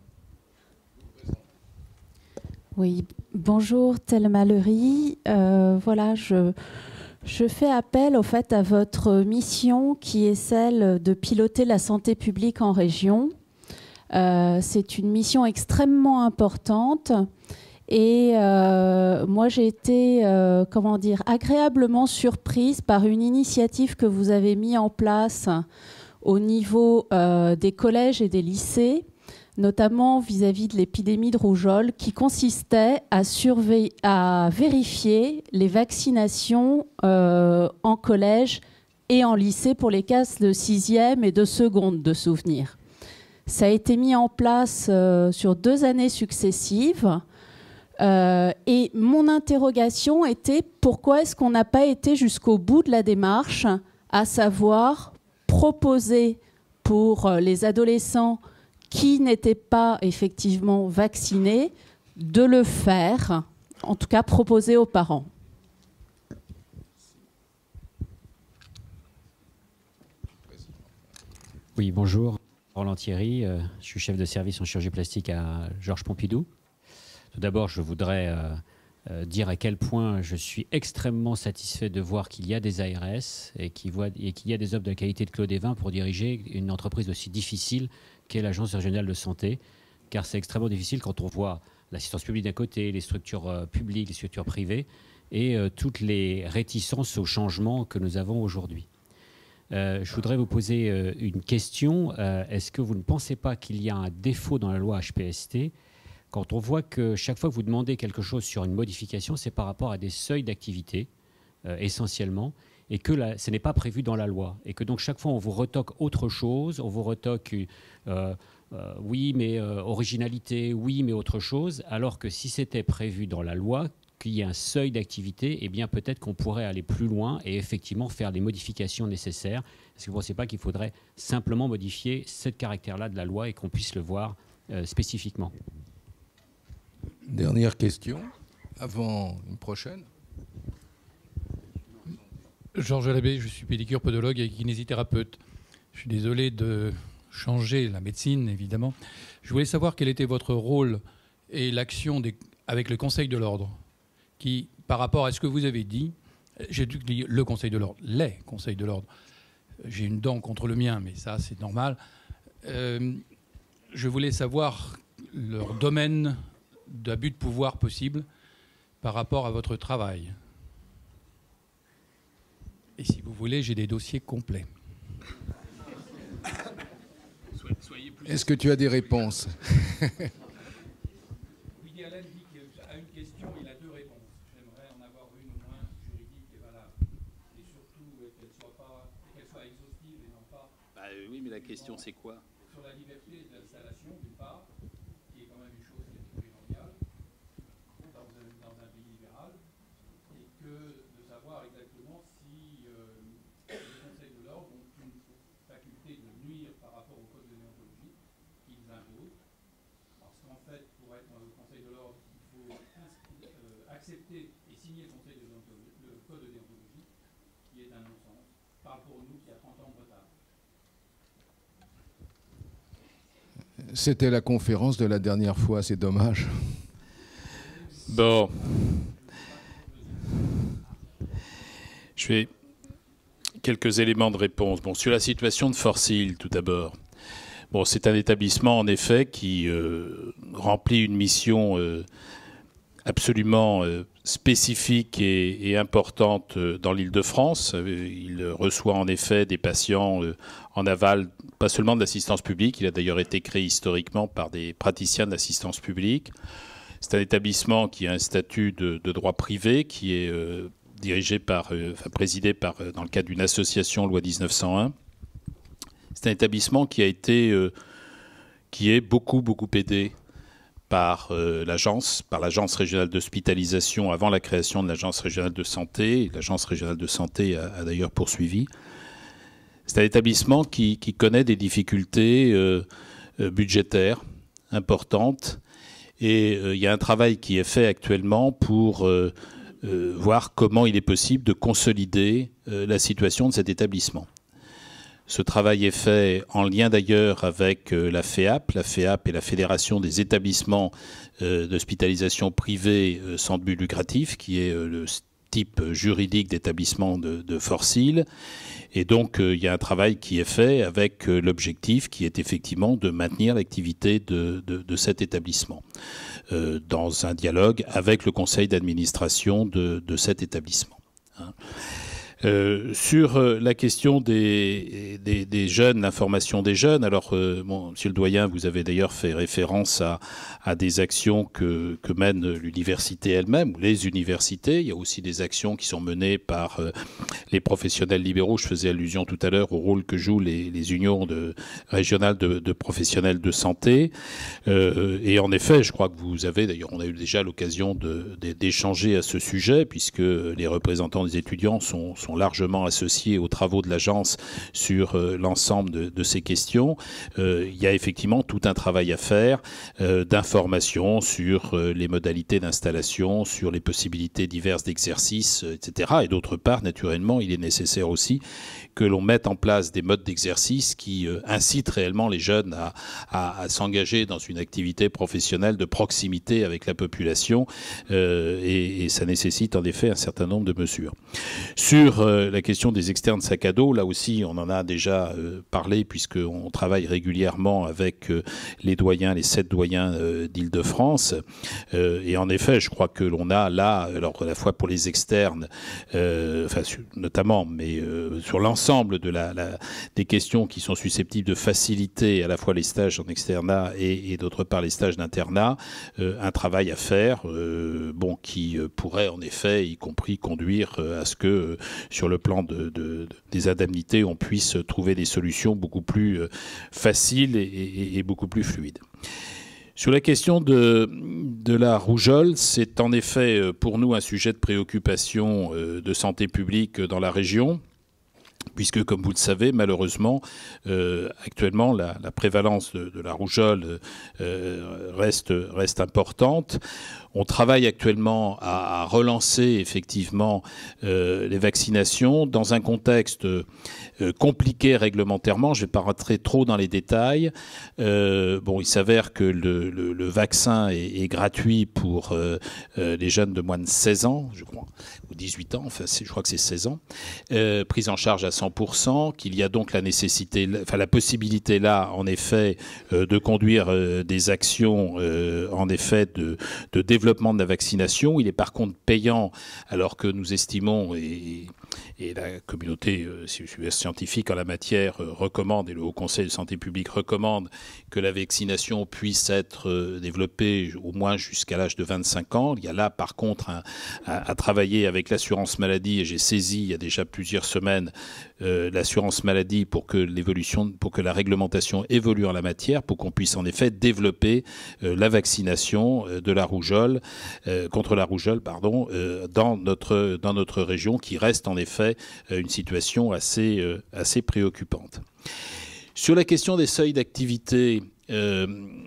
Oui, bonjour Thelma Lery. Euh, voilà, je... Je fais appel au fait à votre mission qui est celle de piloter la santé publique en région. Euh, c'est une mission extrêmement importante et euh, moi j'ai été euh, comment dire, agréablement surprise par une initiative que vous avez mise en place au niveau euh, des collèges et des lycées, notamment vis-à-vis de l'épidémie de rougeole, qui consistait à, surveiller, à vérifier les vaccinations euh, en collège et en lycée pour les classes de sixième et de seconde de souvenir. Ça a été mis en place euh, sur deux années successives. Euh, et mon interrogation était pourquoi est-ce qu'on n'a pas été jusqu'au bout de la démarche, à savoir proposer pour les adolescents qui n'étaient pas effectivement vaccinés, de le faire, en tout cas proposer aux parents. Oui, bonjour. Roland Thierry, euh, je suis chef de service en chirurgie plastique à Georges Pompidou. Tout d'abord, je voudrais euh, euh, dire à quel point je suis extrêmement satisfait de voir qu'il y a des A R S et qu'il y a des offres de la qualité de Claude Évin pour diriger une entreprise aussi difficile qu'est l'Agence régionale de santé, car c'est extrêmement difficile quand on voit l'assistance publique d'un côté, les structures euh, publiques, les structures privées, et euh, toutes les réticences au changement que nous avons aujourd'hui. Euh, je voudrais vous poser euh, une question. Euh, Est-ce que vous ne pensez pas qu'il y a un défaut dans la loi H P S T quand on voit que chaque fois que vous demandez quelque chose sur une modification, c'est par rapport à des seuils d'activité, euh, essentiellement, et que là, ce n'est pas prévu dans la loi, et que donc chaque fois on vous retoque autre chose, on vous retoque euh, euh, oui mais euh, originalité, oui mais autre chose, alors que si c'était prévu dans la loi qu'il y ait un seuil d'activité, eh bien peut-être qu'on pourrait aller plus loin et effectivement faire les modifications nécessaires. Est-ce que vous ne pensez pas qu'il faudrait simplement modifier ce caractère-là de la loi et qu'on puisse le voir euh, spécifiquement? Dernière question, avant une prochaine. Georges Labbé, je suis pédicure, podologue et kinésithérapeute. Je suis désolé de changer la médecine, évidemment. Je voulais savoir quel était votre rôle et l'action des- avec le Conseil de l'Ordre, qui, par rapport à ce que vous avez dit, j'ai dû dire le Conseil de l'Ordre, les Conseils de l'Ordre. J'ai une dent contre le mien, mais ça, c'est normal. Euh, je voulais savoir leur domaine d'abus de pouvoir possible par rapport à votre travail. Et si vous voulez, j'ai des dossiers complets. Est-ce que tu as des réponses? Woody Allen dit qu'à une question, il a deux réponses. J'aimerais en avoir une au moins juridique et valable. Et surtout qu'elle soit, pas, qu'elle soit exhaustive et non pas... Bah, euh, oui, mais la question, c'est quoi? Sur la liberté d'installation, d'une part, qui est quand même une chose qui est primordiale dans un, dans un pays libéral, et que de savoir exactement si euh, les conseils de l'ordre ont une faculté de nuire par rapport au code de déontologie qu'ils imposent. Parce qu'en fait, pour être dans le conseil de l'ordre, il faut euh, accepter et signer le, conseil de déontologie, le code de déontologie, qui est un non-sens, par rapport à nous qui a trente ans de retard. C'était la conférence de la dernière fois, c'est dommage. Bon. Je fais quelques éléments de réponse. Bon, sur la situation de Force-Île, tout d'abord. Bon, c'est un établissement, en effet, qui euh, remplit une mission euh, absolument euh, spécifique et, et importante euh, dans l'Île-de-France. Euh, il reçoit, en effet, des patients euh, en aval, pas seulement de l'assistance publique. Il a d'ailleurs été créé historiquement par des praticiens de l'assistance publique. C'est un établissement qui a un statut de, de droit privé, qui est euh, dirigé par, euh, enfin, présidé par, euh, dans le cadre d'une association loi dix-neuf cent un. C'est un établissement qui a été, euh, qui est beaucoup, beaucoup aidé par euh, l'agence, par l'agence régionale d'hospitalisation avant la création de l'agence régionale de santé. L'agence régionale de santé a, a d'ailleurs poursuivi. C'est un établissement qui, qui connaît des difficultés euh, euh, budgétaires importantes. Et euh, il y a un travail qui est fait actuellement pour euh, euh, voir comment il est possible de consolider euh, la situation de cet établissement. Ce travail est fait en lien d'ailleurs avec euh, la FEAP. La FEAP est la Fédération des établissements euh, d'hospitalisation privés euh, sans but lucratif, qui est euh, le type juridique d'établissement de, de Force-Île. Et donc, euh, il y a un travail qui est fait avec euh, l'objectif qui est effectivement de maintenir l'activité de, de, de cet établissement euh, dans un dialogue avec le conseil d'administration de, de cet établissement. Hein. Euh, sur euh, la question des, des, des jeunes, l'information des jeunes, alors, euh, bon, Monsieur le Doyen, vous avez d'ailleurs fait référence à, à des actions que, que mène l'université elle-même, ou les universités. Il y a aussi des actions qui sont menées par euh, les professionnels libéraux. Je faisais allusion tout à l'heure au rôle que jouent les, les unions de, régionales de, de professionnels de santé. Euh, et en effet, je crois que vous avez, d'ailleurs, on a eu déjà l'occasion de, de, d'échanger à ce sujet, puisque les représentants des étudiants sont, sont sont largement associés aux travaux de l'agence sur euh, l'ensemble de, de ces questions. Euh, il y a effectivement tout un travail à faire euh, d'information sur euh, les modalités d'installation, sur les possibilités diverses d'exercice, euh, et cetera. Et d'autre part, naturellement, il est nécessaire aussi que l'on mette en place des modes d'exercice qui euh, incitent réellement les jeunes à, à, à s'engager dans une activité professionnelle de proximité avec la population euh, et, et ça nécessite en effet un certain nombre de mesures. Sur euh, la question des externes sacs à dos, là aussi on en a déjà euh, parlé puisqu'on travaille régulièrement avec euh, les doyens, les sept doyens euh, d'Île-de-France euh, et en effet je crois que l'on a là, alors à la fois pour les externes, euh, enfin notamment, mais euh, sur l'ensemble de la, la, des questions qui sont susceptibles de faciliter à la fois les stages en externat et, et d'autre part les stages d'internat, euh, un travail à faire, euh, bon, qui euh, pourrait en effet, y compris conduire euh, à ce que euh, sur le plan de, de, de, des indemnités, on puisse trouver des solutions beaucoup plus euh, faciles et, et, et beaucoup plus fluides. Sur la question de, de la rougeole, c'est en effet pour nous un sujet de préoccupation euh, de santé publique dans la région, puisque, comme vous le savez, malheureusement, euh, actuellement, la, la prévalence de, de la rougeole euh, reste, reste importante. On travaille actuellement à, à relancer effectivement euh, les vaccinations dans un contexte euh, compliqué réglementairement. Je ne vais pas rentrer trop dans les détails. Euh, bon, il s'avère que le, le, le vaccin est, est gratuit pour euh, euh, les jeunes de moins de seize ans, je crois, ou dix-huit ans, enfin, je crois que c'est seize ans, euh, prise en charge à cent pour cent, qu'il y a donc la nécessité, enfin la possibilité là, en effet, euh, de conduire euh, des actions, euh, en effet, de, de développement de la vaccination. Il est par contre payant, alors que nous estimons, et, et la communauté euh, scientifique en la matière euh, recommande, et le Haut Conseil de santé publique recommande, que la vaccination puisse être euh, développée au moins jusqu'à l'âge de vingt-cinq ans. Il y a là par contre un, à, à travailler avec l'assurance maladie, et j'ai saisi il y a déjà plusieurs semaines euh, l'assurance maladie pour que l'évolution, pour que la réglementation évolue en la matière, pour qu'on puisse en effet développer euh, la vaccination euh, de la rougeole, euh, contre la rougeole, pardon, euh, dans notre dans notre région, qui reste en effet euh, une situation assez euh, assez préoccupante. Sur la question des seuils d'activité, euh,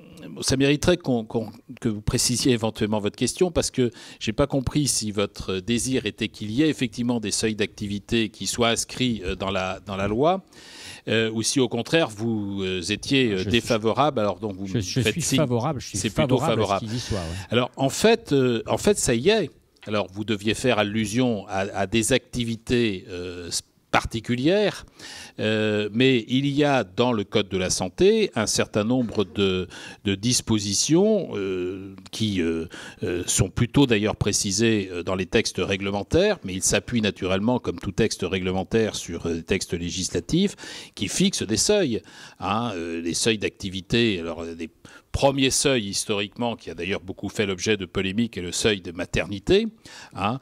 ça mériterait qu'on, qu'on, que vous précisiez éventuellement votre question, parce que je n'ai pas compris si votre désir était qu'il y ait effectivement des seuils d'activité qui soient inscrits dans la, dans la loi, euh, ou si au contraire vous euh, étiez euh, défavorable. Alors donc vous je, je faites suis signe, favorable. Je suis c'est favorable plutôt favorable. À ce qu'il y soit, ouais. Alors en fait, euh, en fait, ça y est. Alors vous deviez faire allusion à, à des activités euh, particulière, euh, mais il y a dans le Code de la santé un certain nombre de, de dispositions euh, qui euh, euh, sont plutôt d'ailleurs précisées dans les textes réglementaires, mais ils s'appuient naturellement, comme tout texte réglementaire, sur des textes législatifs qui fixent des seuils, hein, euh, les seuils d'activité, alors des premier seuil historiquement, qui a d'ailleurs beaucoup fait l'objet de polémiques, est le seuil de maternité, hein,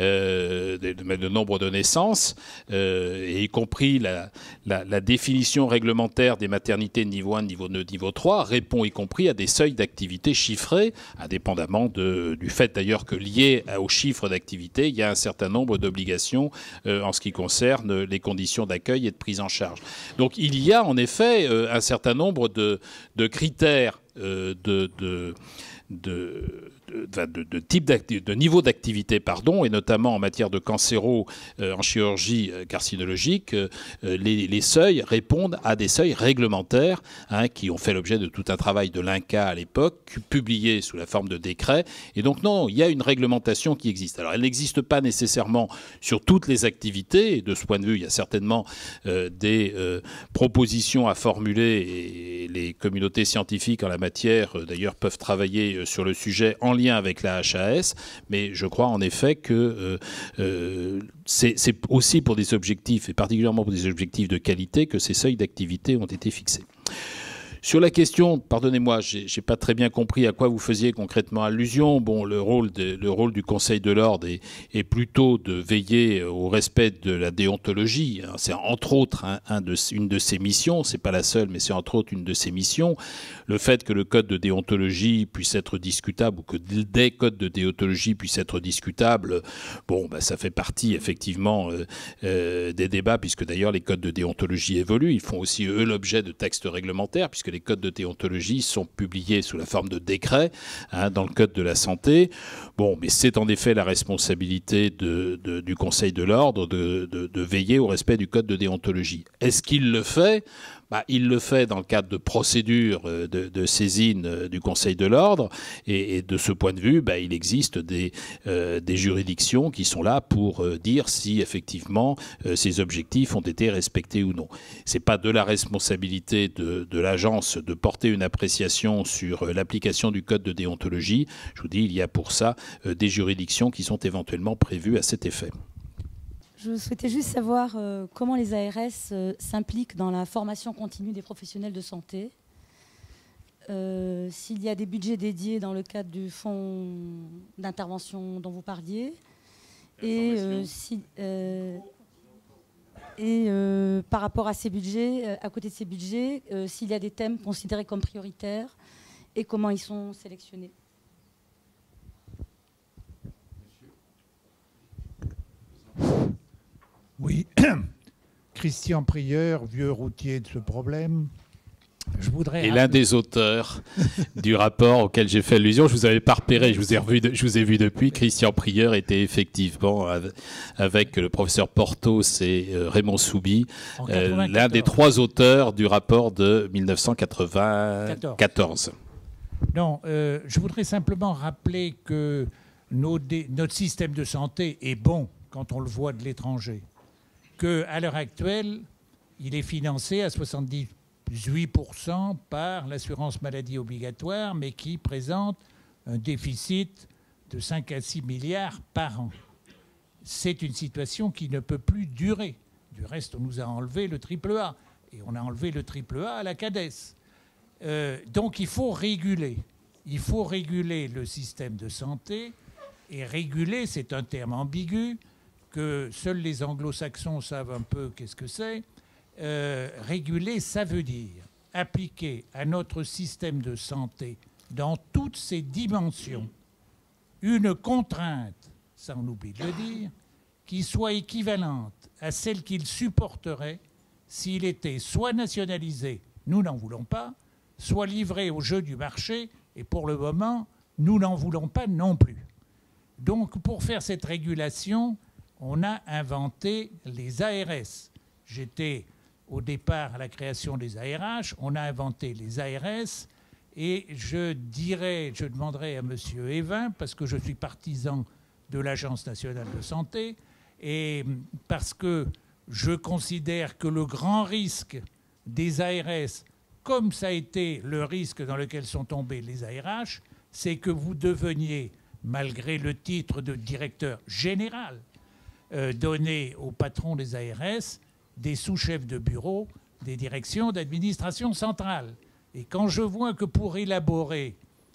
euh, de, de, de nombre de naissances, euh, et y compris la, la, la définition réglementaire des maternités de niveau un, niveau deux, niveau trois, répond y compris à des seuils d'activité chiffrés, indépendamment de, du fait d'ailleurs que lié aux chiffres d'activité, il y a un certain nombre d'obligations euh, en ce qui concerne les conditions d'accueil et de prise en charge. Donc il y a en effet euh, un certain nombre de, de critères Euh, de, de, de, de, de, de type de niveau d'activité, pardon, et notamment en matière de cancéro, euh, en chirurgie carcinologique, euh, les, les seuils répondent à des seuils réglementaires, hein, qui ont fait l'objet de tout un travail de l'I N C A à l'époque, publié sous la forme de décret. Et donc non, il y a une réglementation qui existe. Alors elle n'existe pas nécessairement sur toutes les activités, et de ce point de vue, il y a certainement euh, des euh, propositions à formuler, et les communautés scientifiques en la matière, euh, d'ailleurs, peuvent travailler sur le sujet en lien avec la H A S, mais je crois en effet que euh, euh, c'est, c'est aussi pour des objectifs, et particulièrement pour des objectifs de qualité, que ces seuils d'activité ont été fixés. Sur la question, pardonnez-moi, j'ai, j'ai pas très bien compris à quoi vous faisiez concrètement allusion. Bon, le rôle, de, le rôle du Conseil de l'ordre est, est plutôt de veiller au respect de la déontologie. C'est entre autres un, un de, une de ses missions. C'est pas la seule, mais c'est entre autres une de ses missions. Le fait que le code de déontologie puisse être discutable ou que des codes de déontologie puissent être discutables, bon, bah, ça fait partie effectivement euh, euh, des débats, puisque d'ailleurs les codes de déontologie évoluent. Ils font aussi eux l'objet de textes réglementaires, puisque les codes de déontologie sont publiés sous la forme de décrets hein, dans le code de la santé. Bon, mais c'est en effet la responsabilité de, de, du Conseil de l'ordre de, de, de veiller au respect du code de déontologie. Est-ce qu'il le fait ? Bah, il le fait dans le cadre de procédures de, de saisine du Conseil de l'ordre et, et de ce point de vue, bah, il existe des, euh, des juridictions qui sont là pour euh, dire si effectivement euh, ces objectifs ont été respectés ou non. C'est pas de la responsabilité de, de l'agence de porter une appréciation sur euh, l'application du code de déontologie. Je vous dis, il y a pour ça euh, des juridictions qui sont éventuellement prévues à cet effet. Je souhaitais juste savoir euh, comment les A R S euh, s'impliquent dans la formation continue des professionnels de santé, euh, s'il y a des budgets dédiés dans le cadre du fonds d'intervention dont vous parliez, et, euh, si, euh, et euh, par rapport à ces budgets, euh, à côté de ces budgets, euh, s'il y a des thèmes considérés comme prioritaires et comment ils sont sélectionnés. Oui, Christian Prieur, vieux routier de ce problème. Je voudrais et l'un des auteurs du rapport auquel j'ai fait allusion, je vous avais pas repéré, je vous ai, revu de, je vous ai vu depuis, Christian Prieur était effectivement avec le professeur Portos et Raymond Soubi, euh, l'un des trois auteurs du rapport de mille neuf cent quatre-vingt-quatorze. Non, euh, je voudrais simplement rappeler que nos dé, notre système de santé est bon quand on le voit de l'étranger. Qu'à l'heure actuelle, il est financé à soixante-dix-huit pour cent par l'assurance maladie obligatoire, mais qui présente un déficit de cinq à six milliards par an. C'est une situation qui ne peut plus durer. Du reste, on nous a enlevé le triple A, et on a enlevé le triple A à la CADES. Euh, donc il faut réguler. Il faut réguler le système de santé, et réguler, c'est un terme ambigu, que seuls les anglo-saxons savent un peu qu'est-ce que c'est. Euh, réguler, ça veut dire appliquer à notre système de santé, dans toutes ses dimensions, une contrainte, ça on oublie de le dire, qui soit équivalente à celle qu'il supporterait s'il était soit nationalisé, nous n'en voulons pas, soit livré au jeu du marché, et pour le moment, nous n'en voulons pas non plus. Donc pour faire cette régulation, on a inventé les A R S. J'étais au départ à la création des A R H, on a inventé les A R S, et je dirais, je demanderai à M. Evin, parce que je suis partisan de l'Agence nationale de santé, et parce que je considère que le grand risque des A R S, comme ça a été le risque dans lequel sont tombés les A R H, c'est que vous deveniez, malgré le titre de directeur général, Euh, donner aux patrons des A R S des sous-chefs de bureau des directions d'administration centrale. Et quand je vois que pour élaborer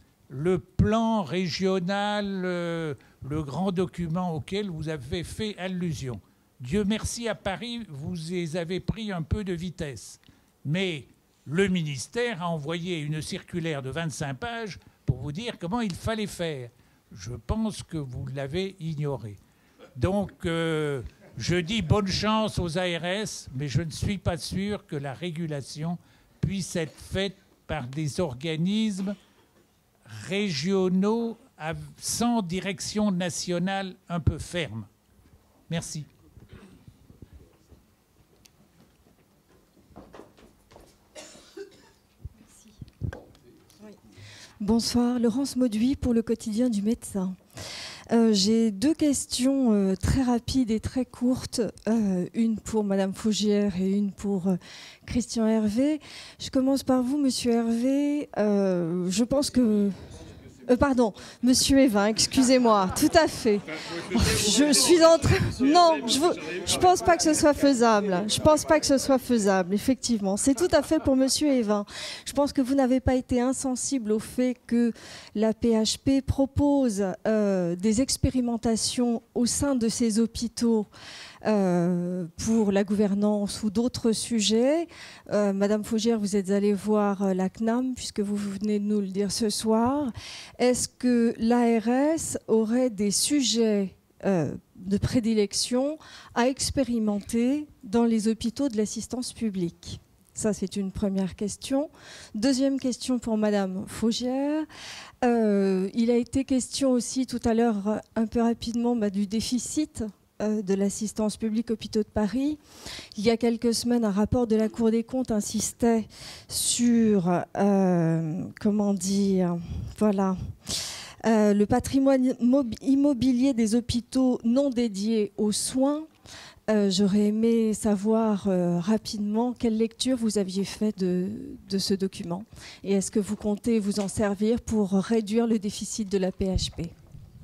le plan régional, euh, le grand document auquel vous avez fait allusion, Dieu merci, à Paris, vous les avez pris un peu de vitesse. Mais le ministère a envoyé une circulaire de vingt-cinq pages pour vous dire comment il fallait faire. Je pense que vous l'avez ignoré. Donc, euh, je dis bonne chance aux A R S, mais je ne suis pas sûr que la régulation puisse être faite par des organismes régionaux sans direction nationale un peu ferme. Merci. Bonsoir, Laurence Mauduit pour le quotidien du médecin. Euh, j'ai deux questions euh, très rapides et très courtes, euh, une pour Madame Faugière et une pour euh, Christian Hervé. Je commence par vous, Monsieur Hervé. Euh, je pense que... Euh, pardon, Monsieur Evin, excusez-moi, tout à fait. Je suis en train... Non, je ne pense pas que ce soit faisable. Je ne pense pas que ce soit faisable, effectivement. C'est tout à fait pour Monsieur Evin. Je pense que vous n'avez pas été insensible au fait que la P H P propose euh, des expérimentations au sein de ces hôpitaux Euh, pour la gouvernance ou d'autres sujets. Euh, Madame Faugière, vous êtes allée voir euh, la C N A M, puisque vous venez de nous le dire ce soir. Est-ce que l'A R S aurait des sujets euh, de prédilection à expérimenter dans les hôpitaux de l'assistance publique? Ça, c'est une première question. Deuxième question pour Madame Faugière. Euh, il a été question aussi tout à l'heure, un peu rapidement, bah, du déficit de l'assistance publique Hôpitaux de Paris. Il y a quelques semaines, un rapport de la Cour des comptes insistait sur, euh, comment dire, voilà, euh, le patrimoine immobilier des hôpitaux non dédiés aux soins. Euh, J'aurais aimé savoir euh, rapidement quelle lecture vous aviez fait de, de ce document. Et est-ce que vous comptez vous en servir pour réduire le déficit de la P H P ?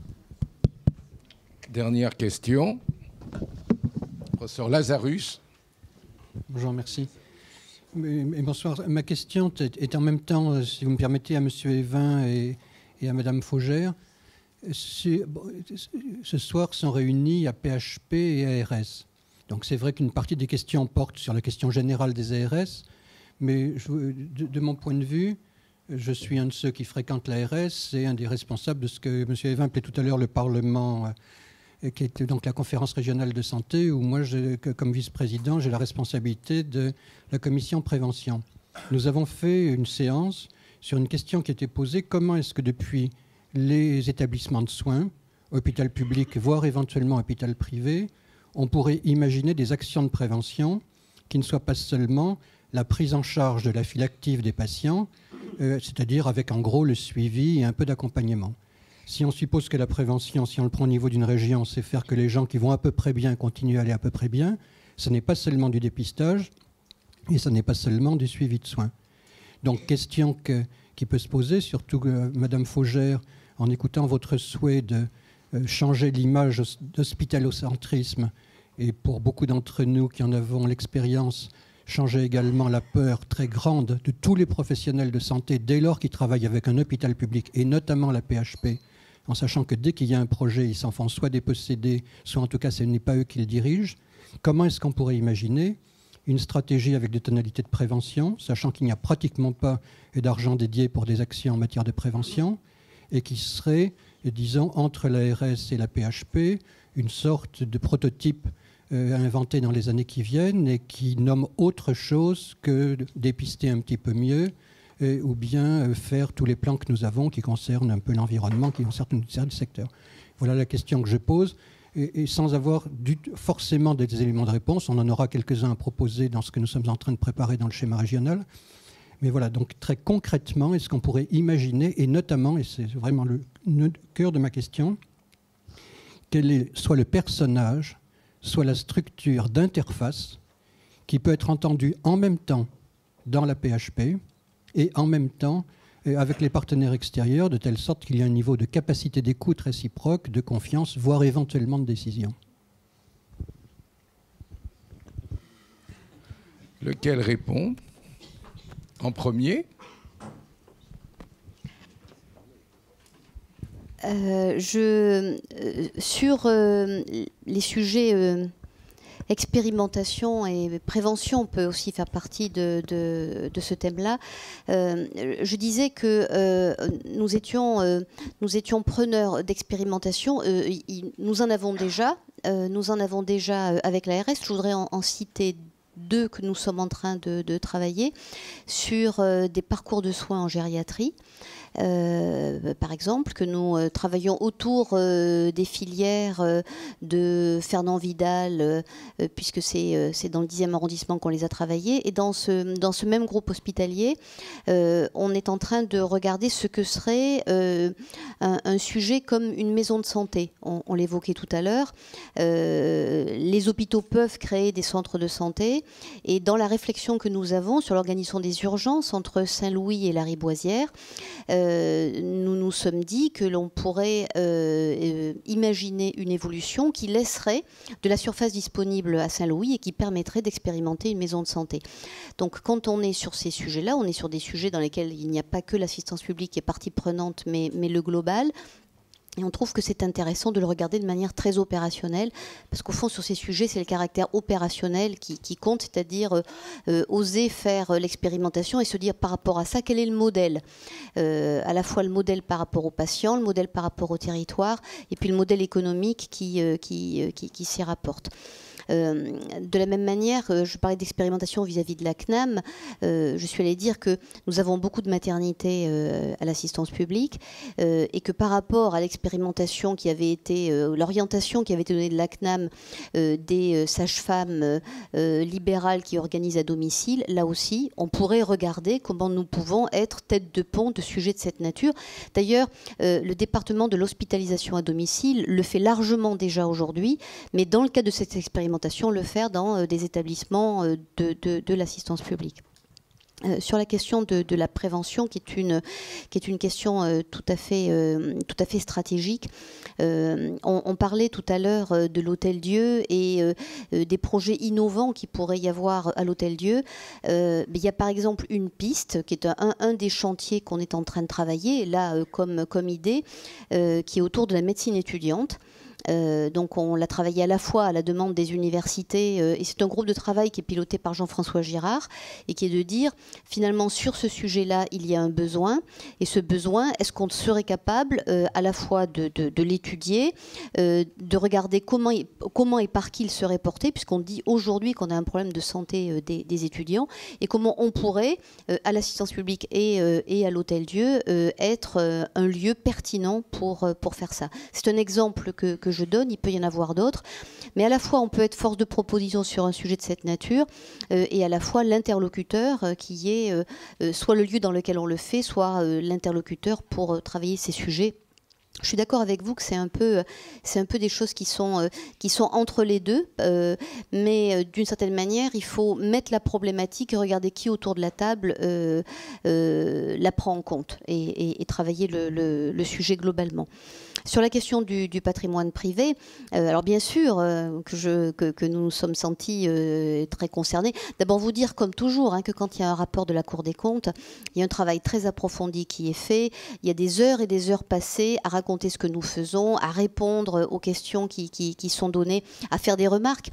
Dernière question. Professeur Lazarus. Bonjour, merci. Et bonsoir. Ma question est en même temps, si vous me permettez, à M. Evin et, et à Mme Faugière. Ce soir sont réunis à P H P et A R S. Donc c'est vrai qu'une partie des questions porte sur la question générale des A R S, mais je, de, de mon point de vue, je suis un de ceux qui fréquentent l'A R S et un des responsables de ce que M. Evin appelait tout à l'heure le Parlement, qui était donc la conférence régionale de santé, où moi, je, comme vice-président, j'ai la responsabilité de la commission prévention. Nous avons fait une séance sur une question qui était posée: comment est-ce que depuis les établissements de soins, hôpital public, voire éventuellement hôpital privé, on pourrait imaginer des actions de prévention qui ne soient pas seulement la prise en charge de la file active des patients, euh, c'est-à-dire avec en gros le suivi et un peu d'accompagnement. Si on suppose que la prévention, si on le prend au niveau d'une région, c'est faire que les gens qui vont à peu près bien continuent à aller à peu près bien, ce n'est pas seulement du dépistage et ce n'est pas seulement du suivi de soins. Donc, question que, qui peut se poser, surtout euh, Madame Faugière, en écoutant votre souhait de euh, changer l'image d'hospitalocentrisme, et pour beaucoup d'entre nous qui en avons l'expérience, changer également la peur très grande de tous les professionnels de santé dès lors qu'ils travaillent avec un hôpital public, et notamment la P H P, en sachant que dès qu'il y a un projet, ils s'en font soit déposséder, soit en tout cas ce n'est pas eux qui le dirigent. Comment est-ce qu'on pourrait imaginer une stratégie avec des tonalités de prévention, sachant qu'il n'y a pratiquement pas d'argent dédié pour des actions en matière de prévention, et qui serait, disons, entre l'A R S et la P H P, une sorte de prototype euh, inventé dans les années qui viennent et qui nomme autre chose que dépister un petit peu mieux, Euh, ou bien euh, faire tous les plans que nous avons qui concernent un peu l'environnement, qui concernent certains secteurs. Voilà la question que je pose, et, et sans avoir du, forcément des éléments de réponse. On en aura quelques-uns à proposer dans ce que nous sommes en train de préparer dans le schéma régional. Mais voilà, donc très concrètement, est-ce qu'on pourrait imaginer, et notamment, et c'est vraiment le, le cœur de ma question, quel est soit le personnage, soit la structure d'interface qui peut être entendue en même temps dans la P H P, et en même temps avec les partenaires extérieurs, de telle sorte qu'il y a un niveau de capacité d'écoute réciproque, de confiance, voire éventuellement de décision. Lequel répond en premier? euh, je, euh, Sur euh, les sujets... Euh, expérimentation et prévention peut aussi faire partie de, de, de ce thème-là. Euh, je disais que euh, nous, étions, euh, nous étions preneurs d'expérimentation. Euh, nous en avons déjà. Euh, nous en avons déjà avec l'A R S. Je voudrais en, en citer deux que nous sommes en train de, de travailler sur euh, des parcours de soins en gériatrie. Euh, par exemple, que nous euh, travaillons autour euh, des filières euh, de Fernand Vidal, euh, puisque c'est euh, c'est dans le dixième arrondissement qu'on les a travaillés. Et dans ce, dans ce même groupe hospitalier, euh, on est en train de regarder ce que serait euh, un, un sujet comme une maison de santé. On, on l'évoquait tout à l'heure. Euh, les hôpitaux peuvent créer des centres de santé. Et dans la réflexion que nous avons sur l'organisation des urgences entre Saint-Louis et la Riboisière, euh, euh, nous nous sommes dit que l'on pourrait euh, euh, imaginer une évolution qui laisserait de la surface disponible à Saint-Louis et qui permettrait d'expérimenter une maison de santé. Donc quand on est sur ces sujets-là, on est sur des sujets dans lesquels il n'y a pas que l'assistance publique qui est partie prenante, mais, mais le global. Et on trouve que c'est intéressant de le regarder de manière très opérationnelle, parce qu'au fond, sur ces sujets, c'est le caractère opérationnel qui, qui compte, c'est-à-dire euh, oser faire euh, l'expérimentation et se dire par rapport à ça, quel est le modèle euh, à la fois le modèle par rapport aux patients, le modèle par rapport au territoire, et puis le modèle économique qui, euh, qui, euh, qui, qui s'y rapporte. Euh, de la même manière, euh, je parlais d'expérimentation vis-à-vis de la C N A M. Euh, je suis allée dire que nous avons beaucoup de maternités euh, à l'assistance publique euh, et que par rapport à l'expérimentation qui avait été, euh, l'orientation qui avait été donnée de la C N A M euh, des euh, sages-femmes euh, libérales qui organisent à domicile, là aussi, on pourrait regarder comment nous pouvons être tête de pont de sujets de cette nature. D'ailleurs, euh, le département de l'hospitalisation à domicile le fait largement déjà aujourd'hui, mais dans le cadre de cette expérimentation, le faire dans euh, des établissements euh, de, de, de l'assistance publique. Euh, sur la question de, de la prévention, qui est une, qui est une question euh, tout à fait, euh, tout à fait stratégique. Euh, on, on parlait tout à l'heure euh, de l'Hôtel-Dieu et euh, euh, des projets innovants qui pourrait y avoir à l'Hôtel-Dieu. Euh, il y a par exemple une piste qui est un, un des chantiers qu'on est en train de travailler, là, euh, comme, comme idée, euh, qui est autour de la médecine étudiante. Euh, donc on l'a travaillé à la fois à la demande des universités euh, et c'est un groupe de travail qui est piloté par Jean-François Girard et qui est de dire finalement sur ce sujet-là il y a un besoin et ce besoin est-ce qu'on serait capable euh, à la fois de, de, de l'étudier, euh, de regarder comment, comment et par qui il serait porté puisqu'on dit aujourd'hui qu'on a un problème de santé euh, des, des étudiants et comment on pourrait euh, à l'assistance publique et, euh, et à l'Hôtel-Dieu euh, être euh, un lieu pertinent pour, euh, pour faire ça. C'est un exemple que, que je donne, il peut y en avoir d'autres, mais à la fois on peut être force de proposition sur un sujet de cette nature euh, et à la fois l'interlocuteur euh, qui est euh, euh, soit le lieu dans lequel on le fait, soit euh, l'interlocuteur pour euh, travailler ces sujets. Je suis d'accord avec vous que c'est un peu, c'est un peu des choses qui sont, euh, qui sont entre les deux, euh, mais euh, d'une certaine manière, il faut mettre la problématique et regarder qui autour de la table euh, euh, la prend en compte et, et, et travailler le, le, le sujet globalement. Sur la question du, du patrimoine privé, euh, alors bien sûr euh, que, je, que, que nous nous sommes sentis euh, très concernés. D'abord vous dire, comme toujours, hein, que quand il y a un rapport de la Cour des comptes, il y a un travail très approfondi qui est fait. Il y a des heures et des heures passées à raconter ce que nous faisons, à répondre aux questions qui, qui, qui sont données, à faire des remarques.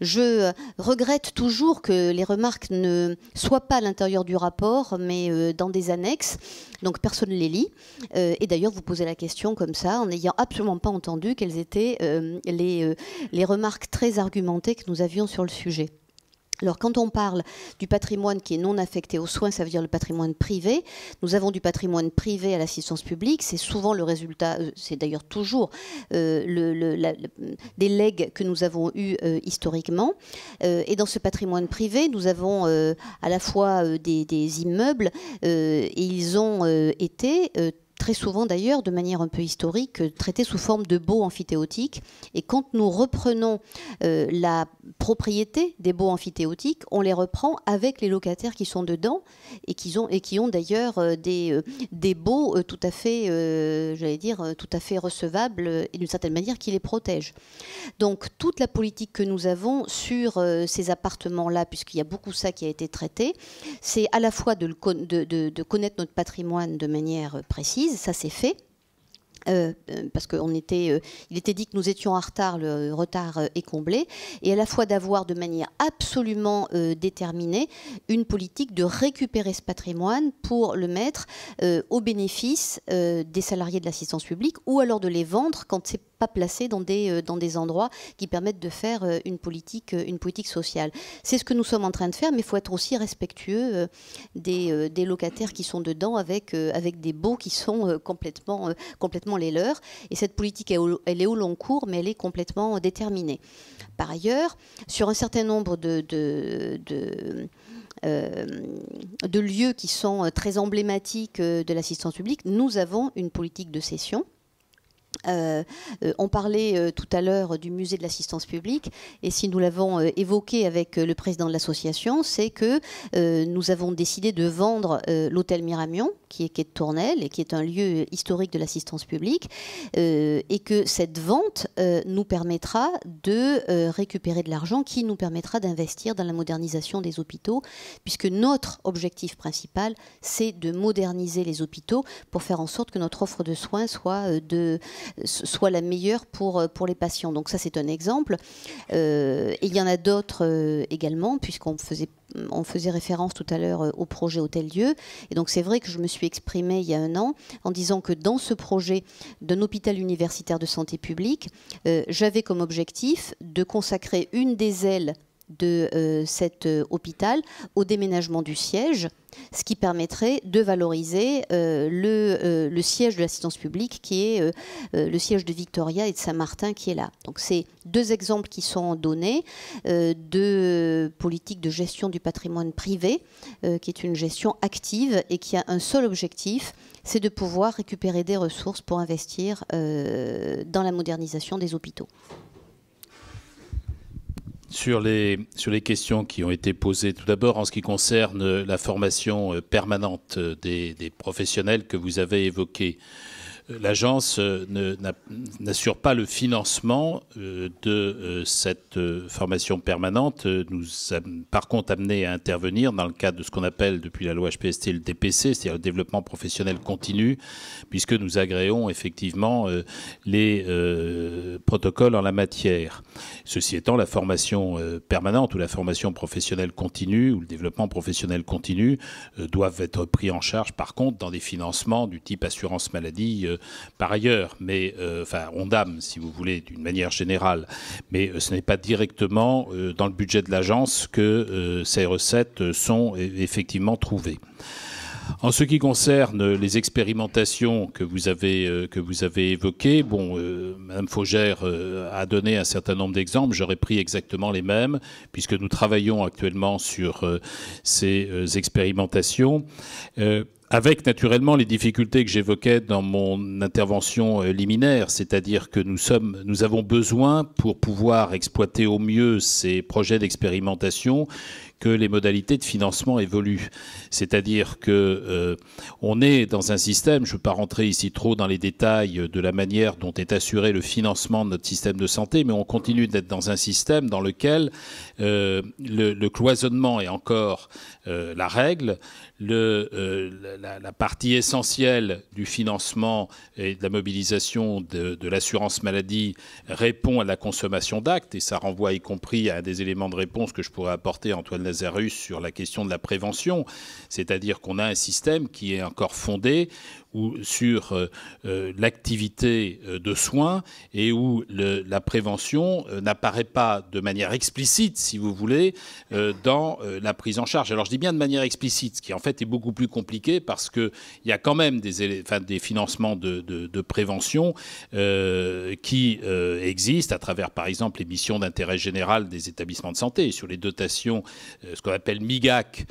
Je regrette toujours que les remarques ne soient pas à l'intérieur du rapport, mais euh, dans des annexes. Donc personne ne les lit. Euh, et d'ailleurs, vous posez la question comme ça, en n'ayant absolument pas entendu quelles étaient euh, les, euh, les remarques très argumentées que nous avions sur le sujet. Alors quand on parle du patrimoine qui est non affecté aux soins, ça veut dire le patrimoine privé. Nous avons du patrimoine privé à l'assistance publique. C'est souvent le résultat, euh, c'est d'ailleurs toujours euh, le, le, la, le, des legs que nous avons eus euh, historiquement. Euh, et dans ce patrimoine privé, nous avons euh, à la fois euh, des, des immeubles euh, et ils ont euh, été euh, très souvent d'ailleurs, de manière un peu historique, traités sous forme de baux amphithéotiques. Et quand nous reprenons euh, la propriété des baux amphithéotiques, on les reprend avec les locataires qui sont dedans et qui ont, et qui ont d'ailleurs euh, des, euh, des baux euh, tout à fait, euh, j'allais dire, euh, tout à fait recevables et d'une certaine manière qui les protègent. Donc toute la politique que nous avons sur euh, ces appartements-là, puisqu'il y a beaucoup ça qui a été traité, c'est à la fois de, le con de, de, de connaître notre patrimoine de manière précise. Ça c'est fait. Euh, parce qu'il était, euh, il était dit que nous étions en retard, le retard euh, est comblé, et à la fois d'avoir de manière absolument euh, déterminée une politique de récupérer ce patrimoine pour le mettre euh, au bénéfice euh, des salariés de l'assistance publique ou alors de les vendre quand c'est pas placé dans des, euh, dans des endroits qui permettent de faire euh, une, politique, euh, une politique sociale. C'est ce que nous sommes en train de faire, mais il faut être aussi respectueux euh, des, euh, des locataires qui sont dedans avec, euh, avec des baux qui sont euh, complètement, euh, complètement les leurs. Et cette politique, elle est au long cours, mais elle est complètement déterminée. Par ailleurs, sur un certain nombre de, de, de, euh, de lieux qui sont très emblématiques de l'assistance publique, nous avons une politique de cession. Euh, euh, on parlait euh, tout à l'heure du musée de l'assistance publique et si nous l'avons euh, évoqué avec euh, le président de l'association, c'est que euh, nous avons décidé de vendre euh, l'hôtel Miramion qui est quai de Tournelle et qui est un lieu historique de l'assistance publique, euh, et que cette vente euh, nous permettra de euh, récupérer de l'argent qui nous permettra d'investir dans la modernisation des hôpitaux, puisque notre objectif principal, c'est de moderniser les hôpitaux pour faire en sorte que notre offre de soins soit, de, soit la meilleure pour, pour les patients. Donc ça, c'est un exemple. Euh, et il y en a d'autres euh, également, puisqu'on faisait On faisait référence tout à l'heure au projet Hôtel-Dieu. Et donc c'est vrai que je me suis exprimée il y a un an en disant que dans ce projet d'un hôpital universitaire de santé publique, euh, j'avais comme objectif de consacrer une des ailes de euh, cet euh, hôpital au déménagement du siège, ce qui permettrait de valoriser euh, le, euh, le siège de l'assistance publique qui est euh, euh, le siège de Victoria et de Saint-Martin qui est là. Donc c'est deux exemples qui sont donnés euh, de politique de gestion du patrimoine privé, euh, qui est une gestion active et qui a un seul objectif, c'est de pouvoir récupérer des ressources pour investir euh, dans la modernisation des hôpitaux. Sur les, sur les questions qui ont été posées, tout d'abord en ce qui concerne la formation permanente des, des professionnels que vous avez évoquée. L'agence n'assure pas le financement de cette formation permanente. Nous sommes par contre amenés à intervenir dans le cadre de ce qu'on appelle depuis la loi H P S T le D P C, c'est-à-dire le développement professionnel continu, puisque nous agréons effectivement les protocoles en la matière. Ceci étant, la formation permanente ou la formation professionnelle continue ou le développement professionnel continu doivent être pris en charge par contre dans des financements du type assurance maladie par ailleurs, mais euh, enfin ONDAM si vous voulez d'une manière générale, mais euh, ce n'est pas directement euh, dans le budget de l'agence que euh, ces recettes sont effectivement trouvées. En ce qui concerne les expérimentations que vous avez, euh, que vous avez évoquées, bon, euh, Mme Faugère euh, a donné un certain nombre d'exemples. J'aurais pris exactement les mêmes, puisque nous travaillons actuellement sur euh, ces euh, expérimentations. Euh, Avec naturellement les difficultés que j'évoquais dans mon intervention liminaire, c'est-à-dire que nous sommes, nous avons besoin pour pouvoir exploiter au mieux ces projets d'expérimentation que les modalités de financement évoluent. C'est-à-dire que euh, on est dans un système, je ne veux pas rentrer ici trop dans les détails de la manière dont est assuré le financement de notre système de santé, mais on continue d'être dans un système dans lequel euh, le, le cloisonnement est encore euh, la règle. Le, euh, la, la partie essentielle du financement et de la mobilisation de, de l'assurance maladie répond à la consommation d'actes, et ça renvoie y compris à des éléments de réponse que je pourrais apporter à Antoine Lazarus sur la question de la prévention, c'est-à-dire qu'on a un système qui est encore fondé ou sur euh, euh, l'activité de soins et où le, la prévention euh, n'apparaît pas de manière explicite, si vous voulez, euh, dans euh, la prise en charge. Alors je dis bien de manière explicite, ce qui en fait est beaucoup plus compliqué parce qu'il y a quand même des, enfin, des financements de, de, de prévention euh, qui euh, existent à travers par exemple les missions d'intérêt général des établissements de santé, sur les dotations, euh, ce qu'on appelle MIGAC,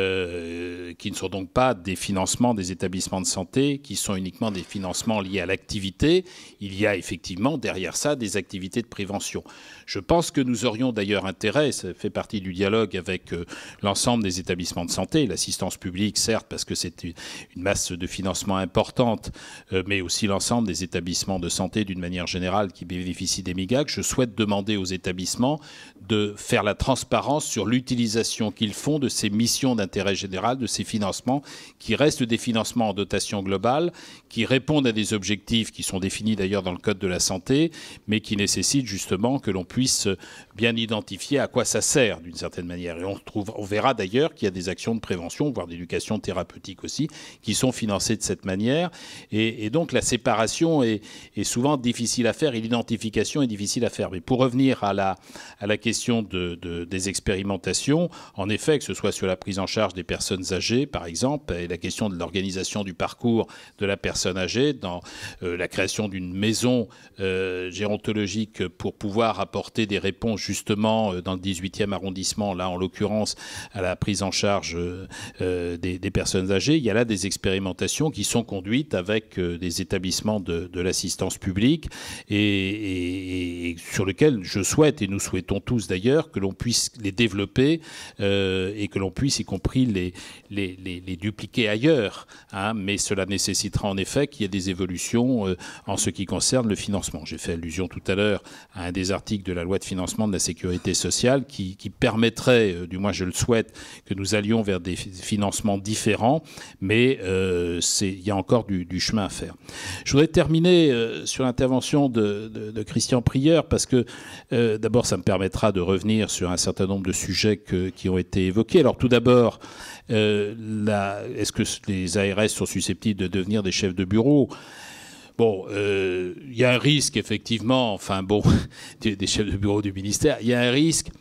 euh, qui ne sont donc pas des financements des établissements de santé, qui sont uniquement des financements liés à l'activité. Il y a effectivement derrière ça des activités de prévention. Je pense que nous aurions d'ailleurs intérêt, ça fait partie du dialogue avec euh, l'ensemble des établissements de santé, l'assistance publique certes parce que c'est une masse de financement importante, euh, mais aussi l'ensemble des établissements de santé d'une manière générale qui bénéficient des MIGAC. Je souhaite demander aux établissements de faire la transparence sur l'utilisation qu'ils font de ces missions d'intérêt général, de ces financements qui restent des financements en dotation globale, qui répondent à des objectifs qui sont définis d'ailleurs dans le Code de la santé, mais qui nécessitent justement que l'on puisse bien identifier à quoi ça sert d'une certaine manière. Et on, trouve, on verra d'ailleurs qu'il y a des actions de prévention, voire d'éducation thérapeutique aussi, qui sont financées de cette manière. Et, et donc la séparation est, est souvent difficile à faire et l'identification est difficile à faire. Mais pour revenir à la, à la question de, de, des expérimentations, en effet, que ce soit sur la prise en charge des personnes âgées, par exemple, et la question de l'organisation du parcours de la personne âgée, dans euh, la création d'une maison euh, gérontologique pour pouvoir apporter des réponses justement euh, dans le dix-huitième arrondissement, là en l'occurrence à la prise en charge euh, des, des personnes âgées. Il y a là des expérimentations qui sont conduites avec euh, des établissements de, de l'assistance publique et, et, et sur lesquels je souhaite, et nous souhaitons tous d'ailleurs, que l'on puisse les développer euh, et que l'on puisse y compris les, les, les, les dupliquer ailleurs. Hein, mais cela nécessitera en effet qu'il y ait des évolutions euh, en ce qui concerne le financement. J'ai fait allusion tout à l'heure à un des articles de la loi de financement de la sécurité sociale qui, qui permettrait, euh, du moins je le souhaite, que nous allions vers des financements différents, mais euh, il y a encore du, du chemin à faire. Je voudrais terminer euh, sur l'intervention de, de, de Christian Prieur, parce que euh, d'abord ça me permettra de revenir sur un certain nombre de sujets que, qui ont été évoqués. Alors tout d'abord, euh, est-ce que les A R S sont susceptibles de devenir des chefs de bureau ? Bon, il euh, y a un risque, effectivement, enfin bon, des, des chefs de bureau du ministère, il y a un risque.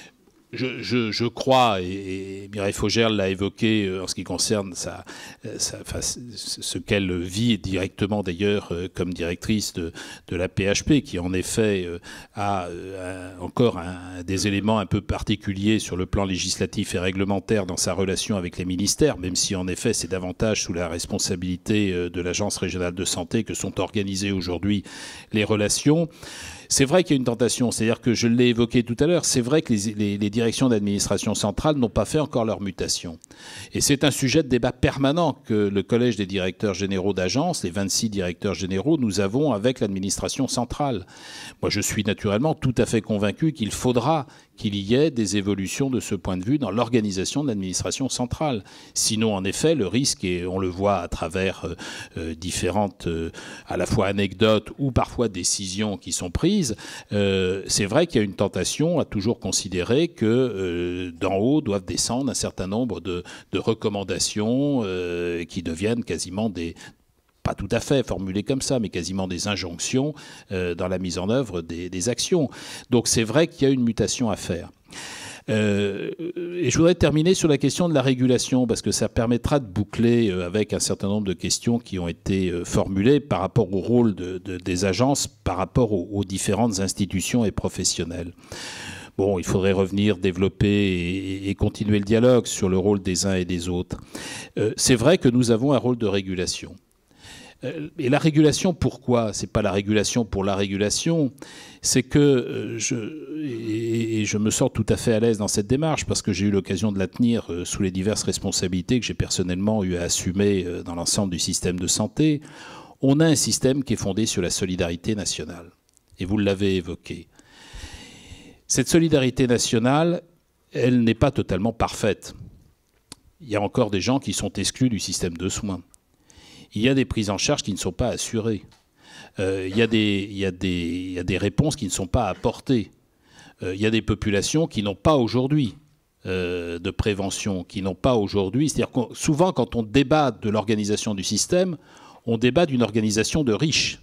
Je, je, je crois, et, et Mireille Faugerle l'a évoqué euh, en ce qui concerne sa, sa, enfin, ce qu'elle vit directement d'ailleurs euh, comme directrice de, de la P H P, qui en effet euh, a euh, encore un, des éléments un peu particuliers sur le plan législatif et réglementaire dans sa relation avec les ministères, même si en effet c'est davantage sous la responsabilité euh, de l'Agence régionale de santé que sont organisées aujourd'hui les relations. C'est vrai qu'il y a une tentation, c'est-à-dire que je l'ai évoqué tout à l'heure, c'est vrai que les, les, les directions d'administration centrale n'ont pas fait encore leur mutation. Et c'est un sujet de débat permanent que le Collège des directeurs généraux d'agence, les vingt-six directeurs généraux, nous avons avec l'administration centrale. Moi, je suis naturellement tout à fait convaincu qu'il faudra qu'il y ait des évolutions de ce point de vue dans l'organisation de l'administration centrale. Sinon, en effet, le risque, et on le voit à travers euh, euh, différentes, euh, à la fois anecdotes ou parfois décisions qui sont prises, euh, c'est vrai qu'il y a une tentation à toujours considérer que euh, d'en haut doivent descendre un certain nombre de, de recommandations euh, qui deviennent quasiment des... pas tout à fait formulées comme ça, mais quasiment des injonctions euh, dans la mise en œuvre des, des actions. Donc c'est vrai qu'il y a une mutation à faire. Euh, et je voudrais terminer sur la question de la régulation, parce que ça permettra de boucler euh, avec un certain nombre de questions qui ont été euh, formulées par rapport au rôle de, de, des agences, par rapport aux, aux différentes institutions et professionnels. Bon, il faudrait revenir, développer et, et continuer le dialogue sur le rôle des uns et des autres. Euh, c'est vrai que nous avons un rôle de régulation. Et la régulation, pourquoi ? C'est pas la régulation pour la régulation, c'est que je, et, et je me sens tout à fait à l'aise dans cette démarche parce que j'ai eu l'occasion de la tenir sous les diverses responsabilités que j'ai personnellement eu à assumer dans l'ensemble du système de santé. On a un système qui est fondé sur la solidarité nationale. Et vous l'avez évoqué. Cette solidarité nationale, elle n'est pas totalement parfaite. Il y a encore des gens qui sont exclus du système de soins. Il y a des prises en charge qui ne sont pas assurées. Euh, il y a des, il y a des, il y a des réponses qui ne sont pas apportées. Euh, il y a des populations qui n'ont pas aujourd'hui euh, de prévention, qui n'ont pas aujourd'hui... C'est-à-dire que souvent, quand on débat de l'organisation du système, on débat d'une organisation de riches.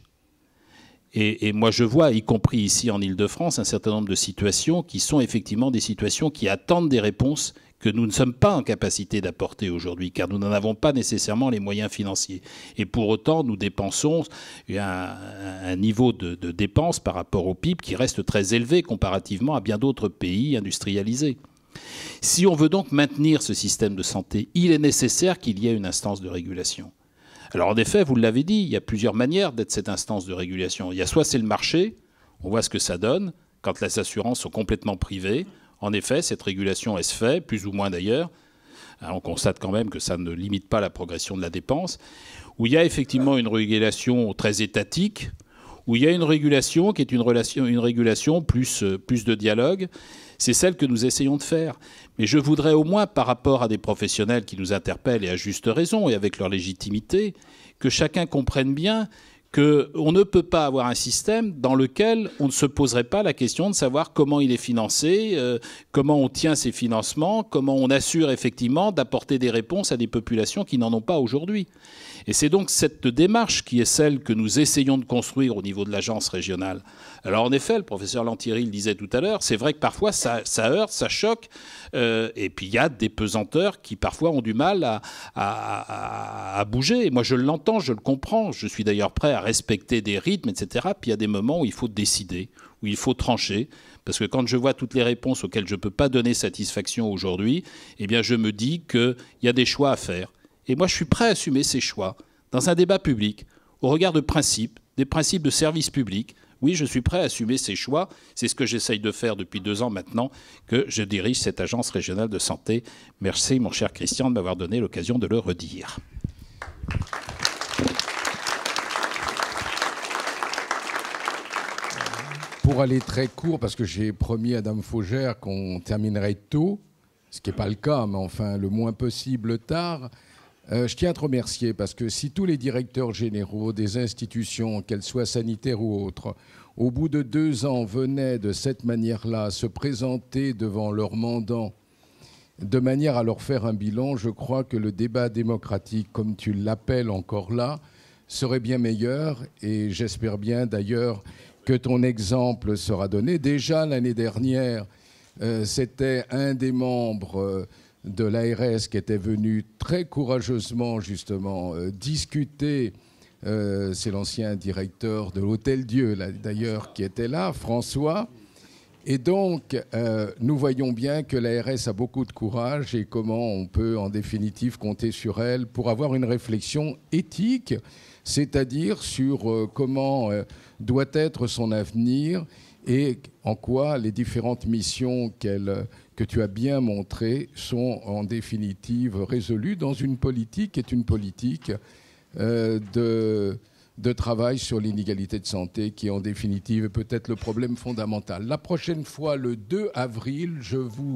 Et, et moi, je vois, y compris ici en Île-de-France, un certain nombre de situations qui sont effectivement des situations qui attendent des réponses que nous ne sommes pas en capacité d'apporter aujourd'hui, car nous n'en avons pas nécessairement les moyens financiers. Et pour autant, nous dépensons un, un niveau de, de dépenses par rapport au P I B qui reste très élevé comparativement à bien d'autres pays industrialisés. Si on veut donc maintenir ce système de santé, il est nécessaire qu'il y ait une instance de régulation. Alors en effet, vous l'avez dit, il y a plusieurs manières d'être cette instance de régulation. Il y a soit c'est le marché, on voit ce que ça donne, quand les assurances sont complètement privées. En effet, cette régulation, elle se fait, plus ou moins d'ailleurs. On constate quand même que ça ne limite pas la progression de la dépense. Où il y a effectivement une régulation très étatique, où il y a une régulation qui est une, relation, une régulation plus, plus de dialogue. C'est celle que nous essayons de faire. Mais je voudrais au moins, par rapport à des professionnels qui nous interpellent, et à juste raison, et avec leur légitimité, que chacun comprenne bien qu'on ne peut pas avoir un système dans lequel on ne se poserait pas la question de savoir comment il est financé, euh, comment on tient ses financements, comment on assure effectivement d'apporter des réponses à des populations qui n'en ont pas aujourd'hui. Et c'est donc cette démarche qui est celle que nous essayons de construire au niveau de l'agence régionale. Alors en effet, le professeur Lantieri le disait tout à l'heure, c'est vrai que parfois ça, ça heurte, ça choque, euh, et puis il y a des pesanteurs qui parfois ont du mal à, à, à, à bouger. Et moi je l'entends, je le comprends, je suis d'ailleurs prêt à respecter des rythmes, et cetera. Puis il y a des moments où il faut décider, où il faut trancher. Parce que quand je vois toutes les réponses auxquelles je ne peux pas donner satisfaction aujourd'hui, eh bien je me dis qu'il y a des choix à faire. Et moi, je suis prêt à assumer ces choix dans un débat public, au regard de principes, des principes de service public. Oui, je suis prêt à assumer ces choix. C'est ce que j'essaye de faire depuis deux ans maintenant que je dirige cette agence régionale de santé. Merci, mon cher Christian, de m'avoir donné l'occasion de le redire. Pour aller très court, parce que j'ai promis à Dame Faugère qu'on terminerait tôt, ce qui n'est pas le cas, mais enfin le moins possible tard. Euh, je tiens à te remercier parce que si tous les directeurs généraux des institutions, qu'elles soient sanitaires ou autres, au bout de deux ans venaient de cette manière-là se présenter devant leur mandant de manière à leur faire un bilan, je crois que le débat démocratique, comme tu l'appelles encore là, serait bien meilleur. Et j'espère bien d'ailleurs que ton exemple sera donné. Déjà l'année dernière, euh, c'était un des membres... Euh, de l'A R S qui était venu très courageusement justement euh, discuter, euh, c'est l'ancien directeur de l'Hôtel Dieu là, d'ailleurs qui était là, François, et donc euh, nous voyons bien que l'A R S a beaucoup de courage et comment on peut en définitive compter sur elle pour avoir une réflexion éthique, c'est-à-dire sur euh, comment euh, doit être son avenir et en quoi les différentes missions qu'elle que tu as bien montré sont en définitive résolues dans une politique qui est une politique euh, de, de travail sur l'inégalité de santé qui est en définitive peut-être le problème fondamental. La prochaine fois, le deux avril, je vous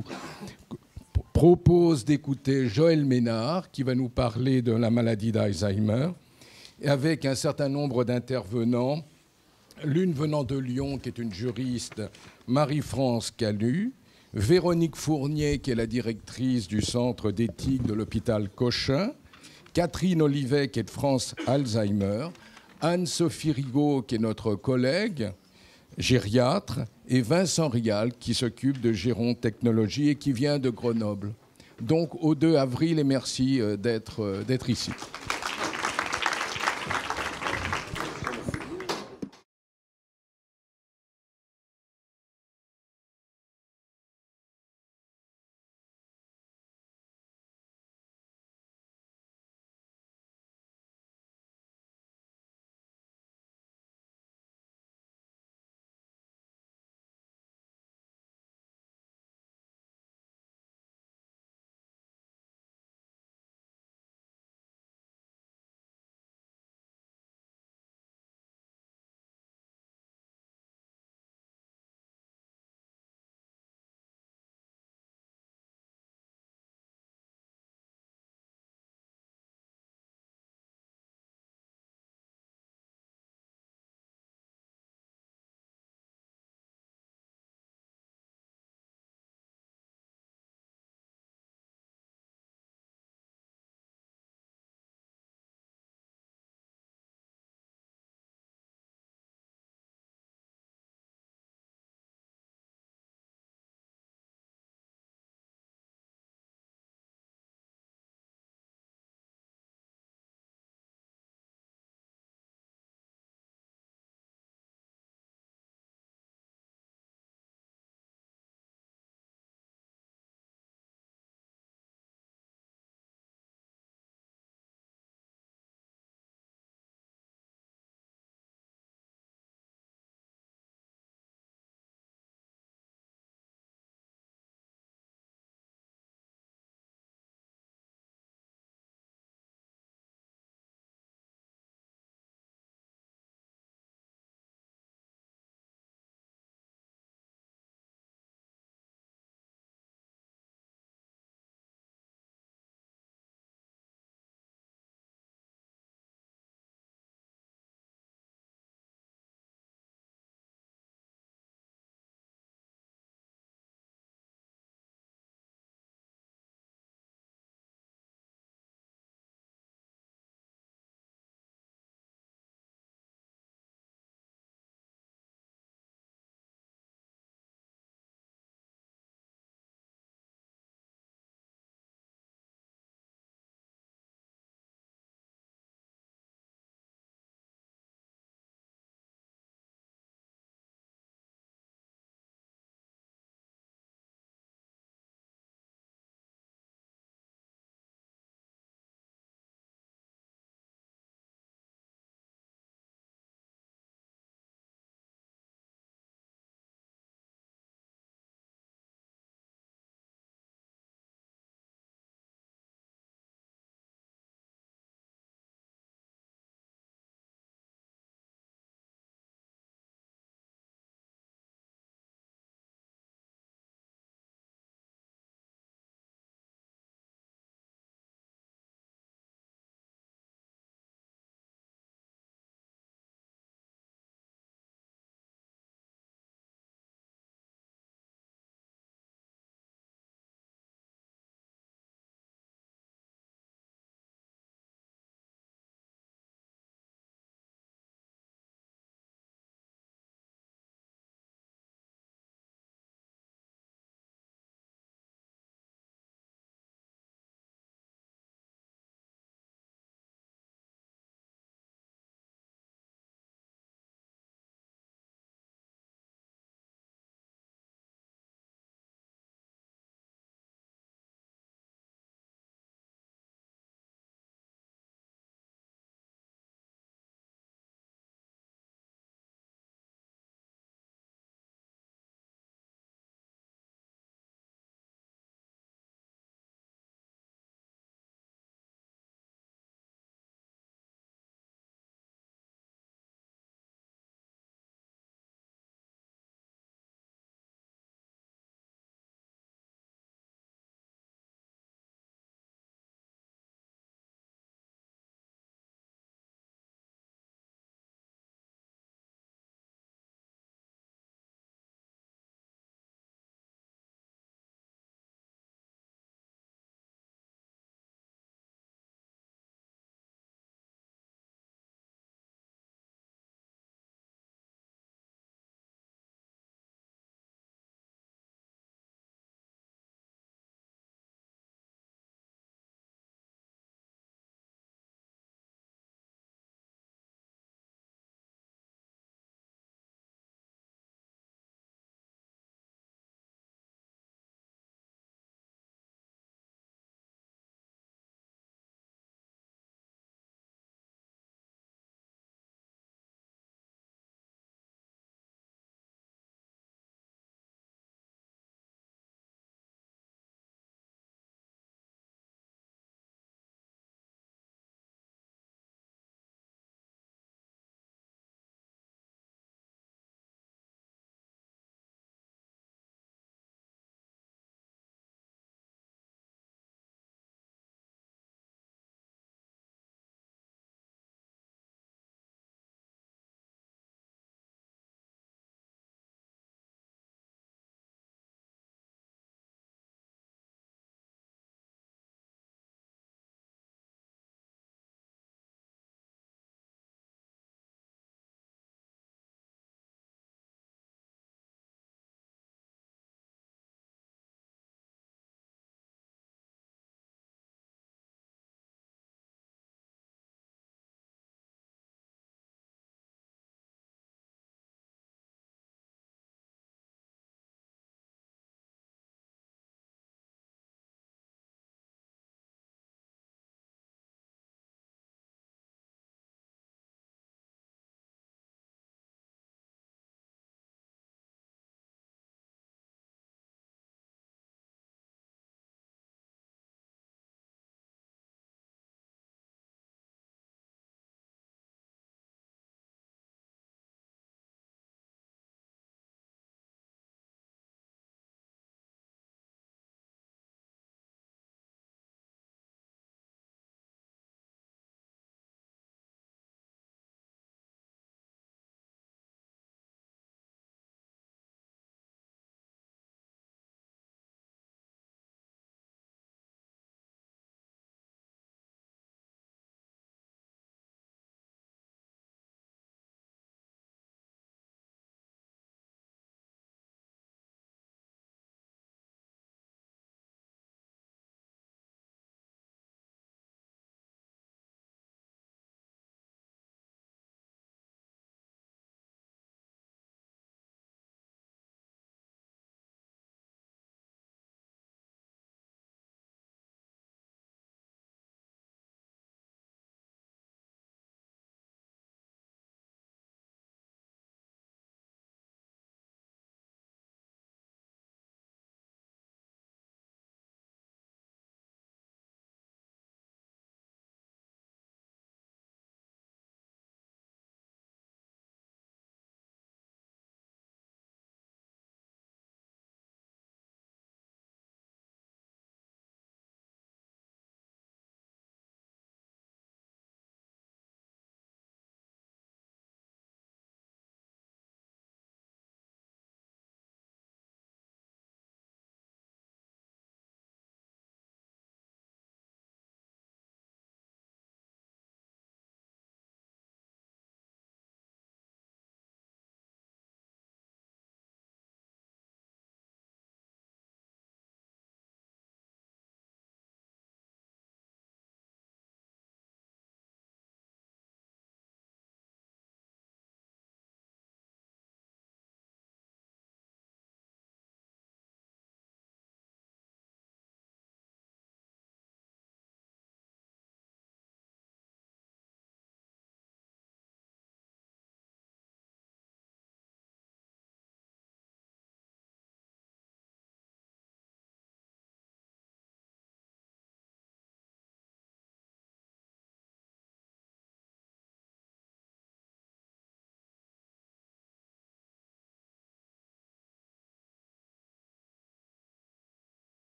propose d'écouter Joël Ménard qui va nous parler de la maladie d'Alzheimer avec un certain nombre d'intervenants, l'une venant de Lyon qui est une juriste, Marie-France Canu, Véronique Fournier, qui est la directrice du centre d'éthique de l'hôpital Cochin, Catherine Olivet, qui est de France Alzheimer, Anne-Sophie Rigaud, qui est notre collègue gériatre, et Vincent Rial, qui s'occupe de Géron Technologies et qui vient de Grenoble. Donc, au deux avril, et merci d'être, d'être ici.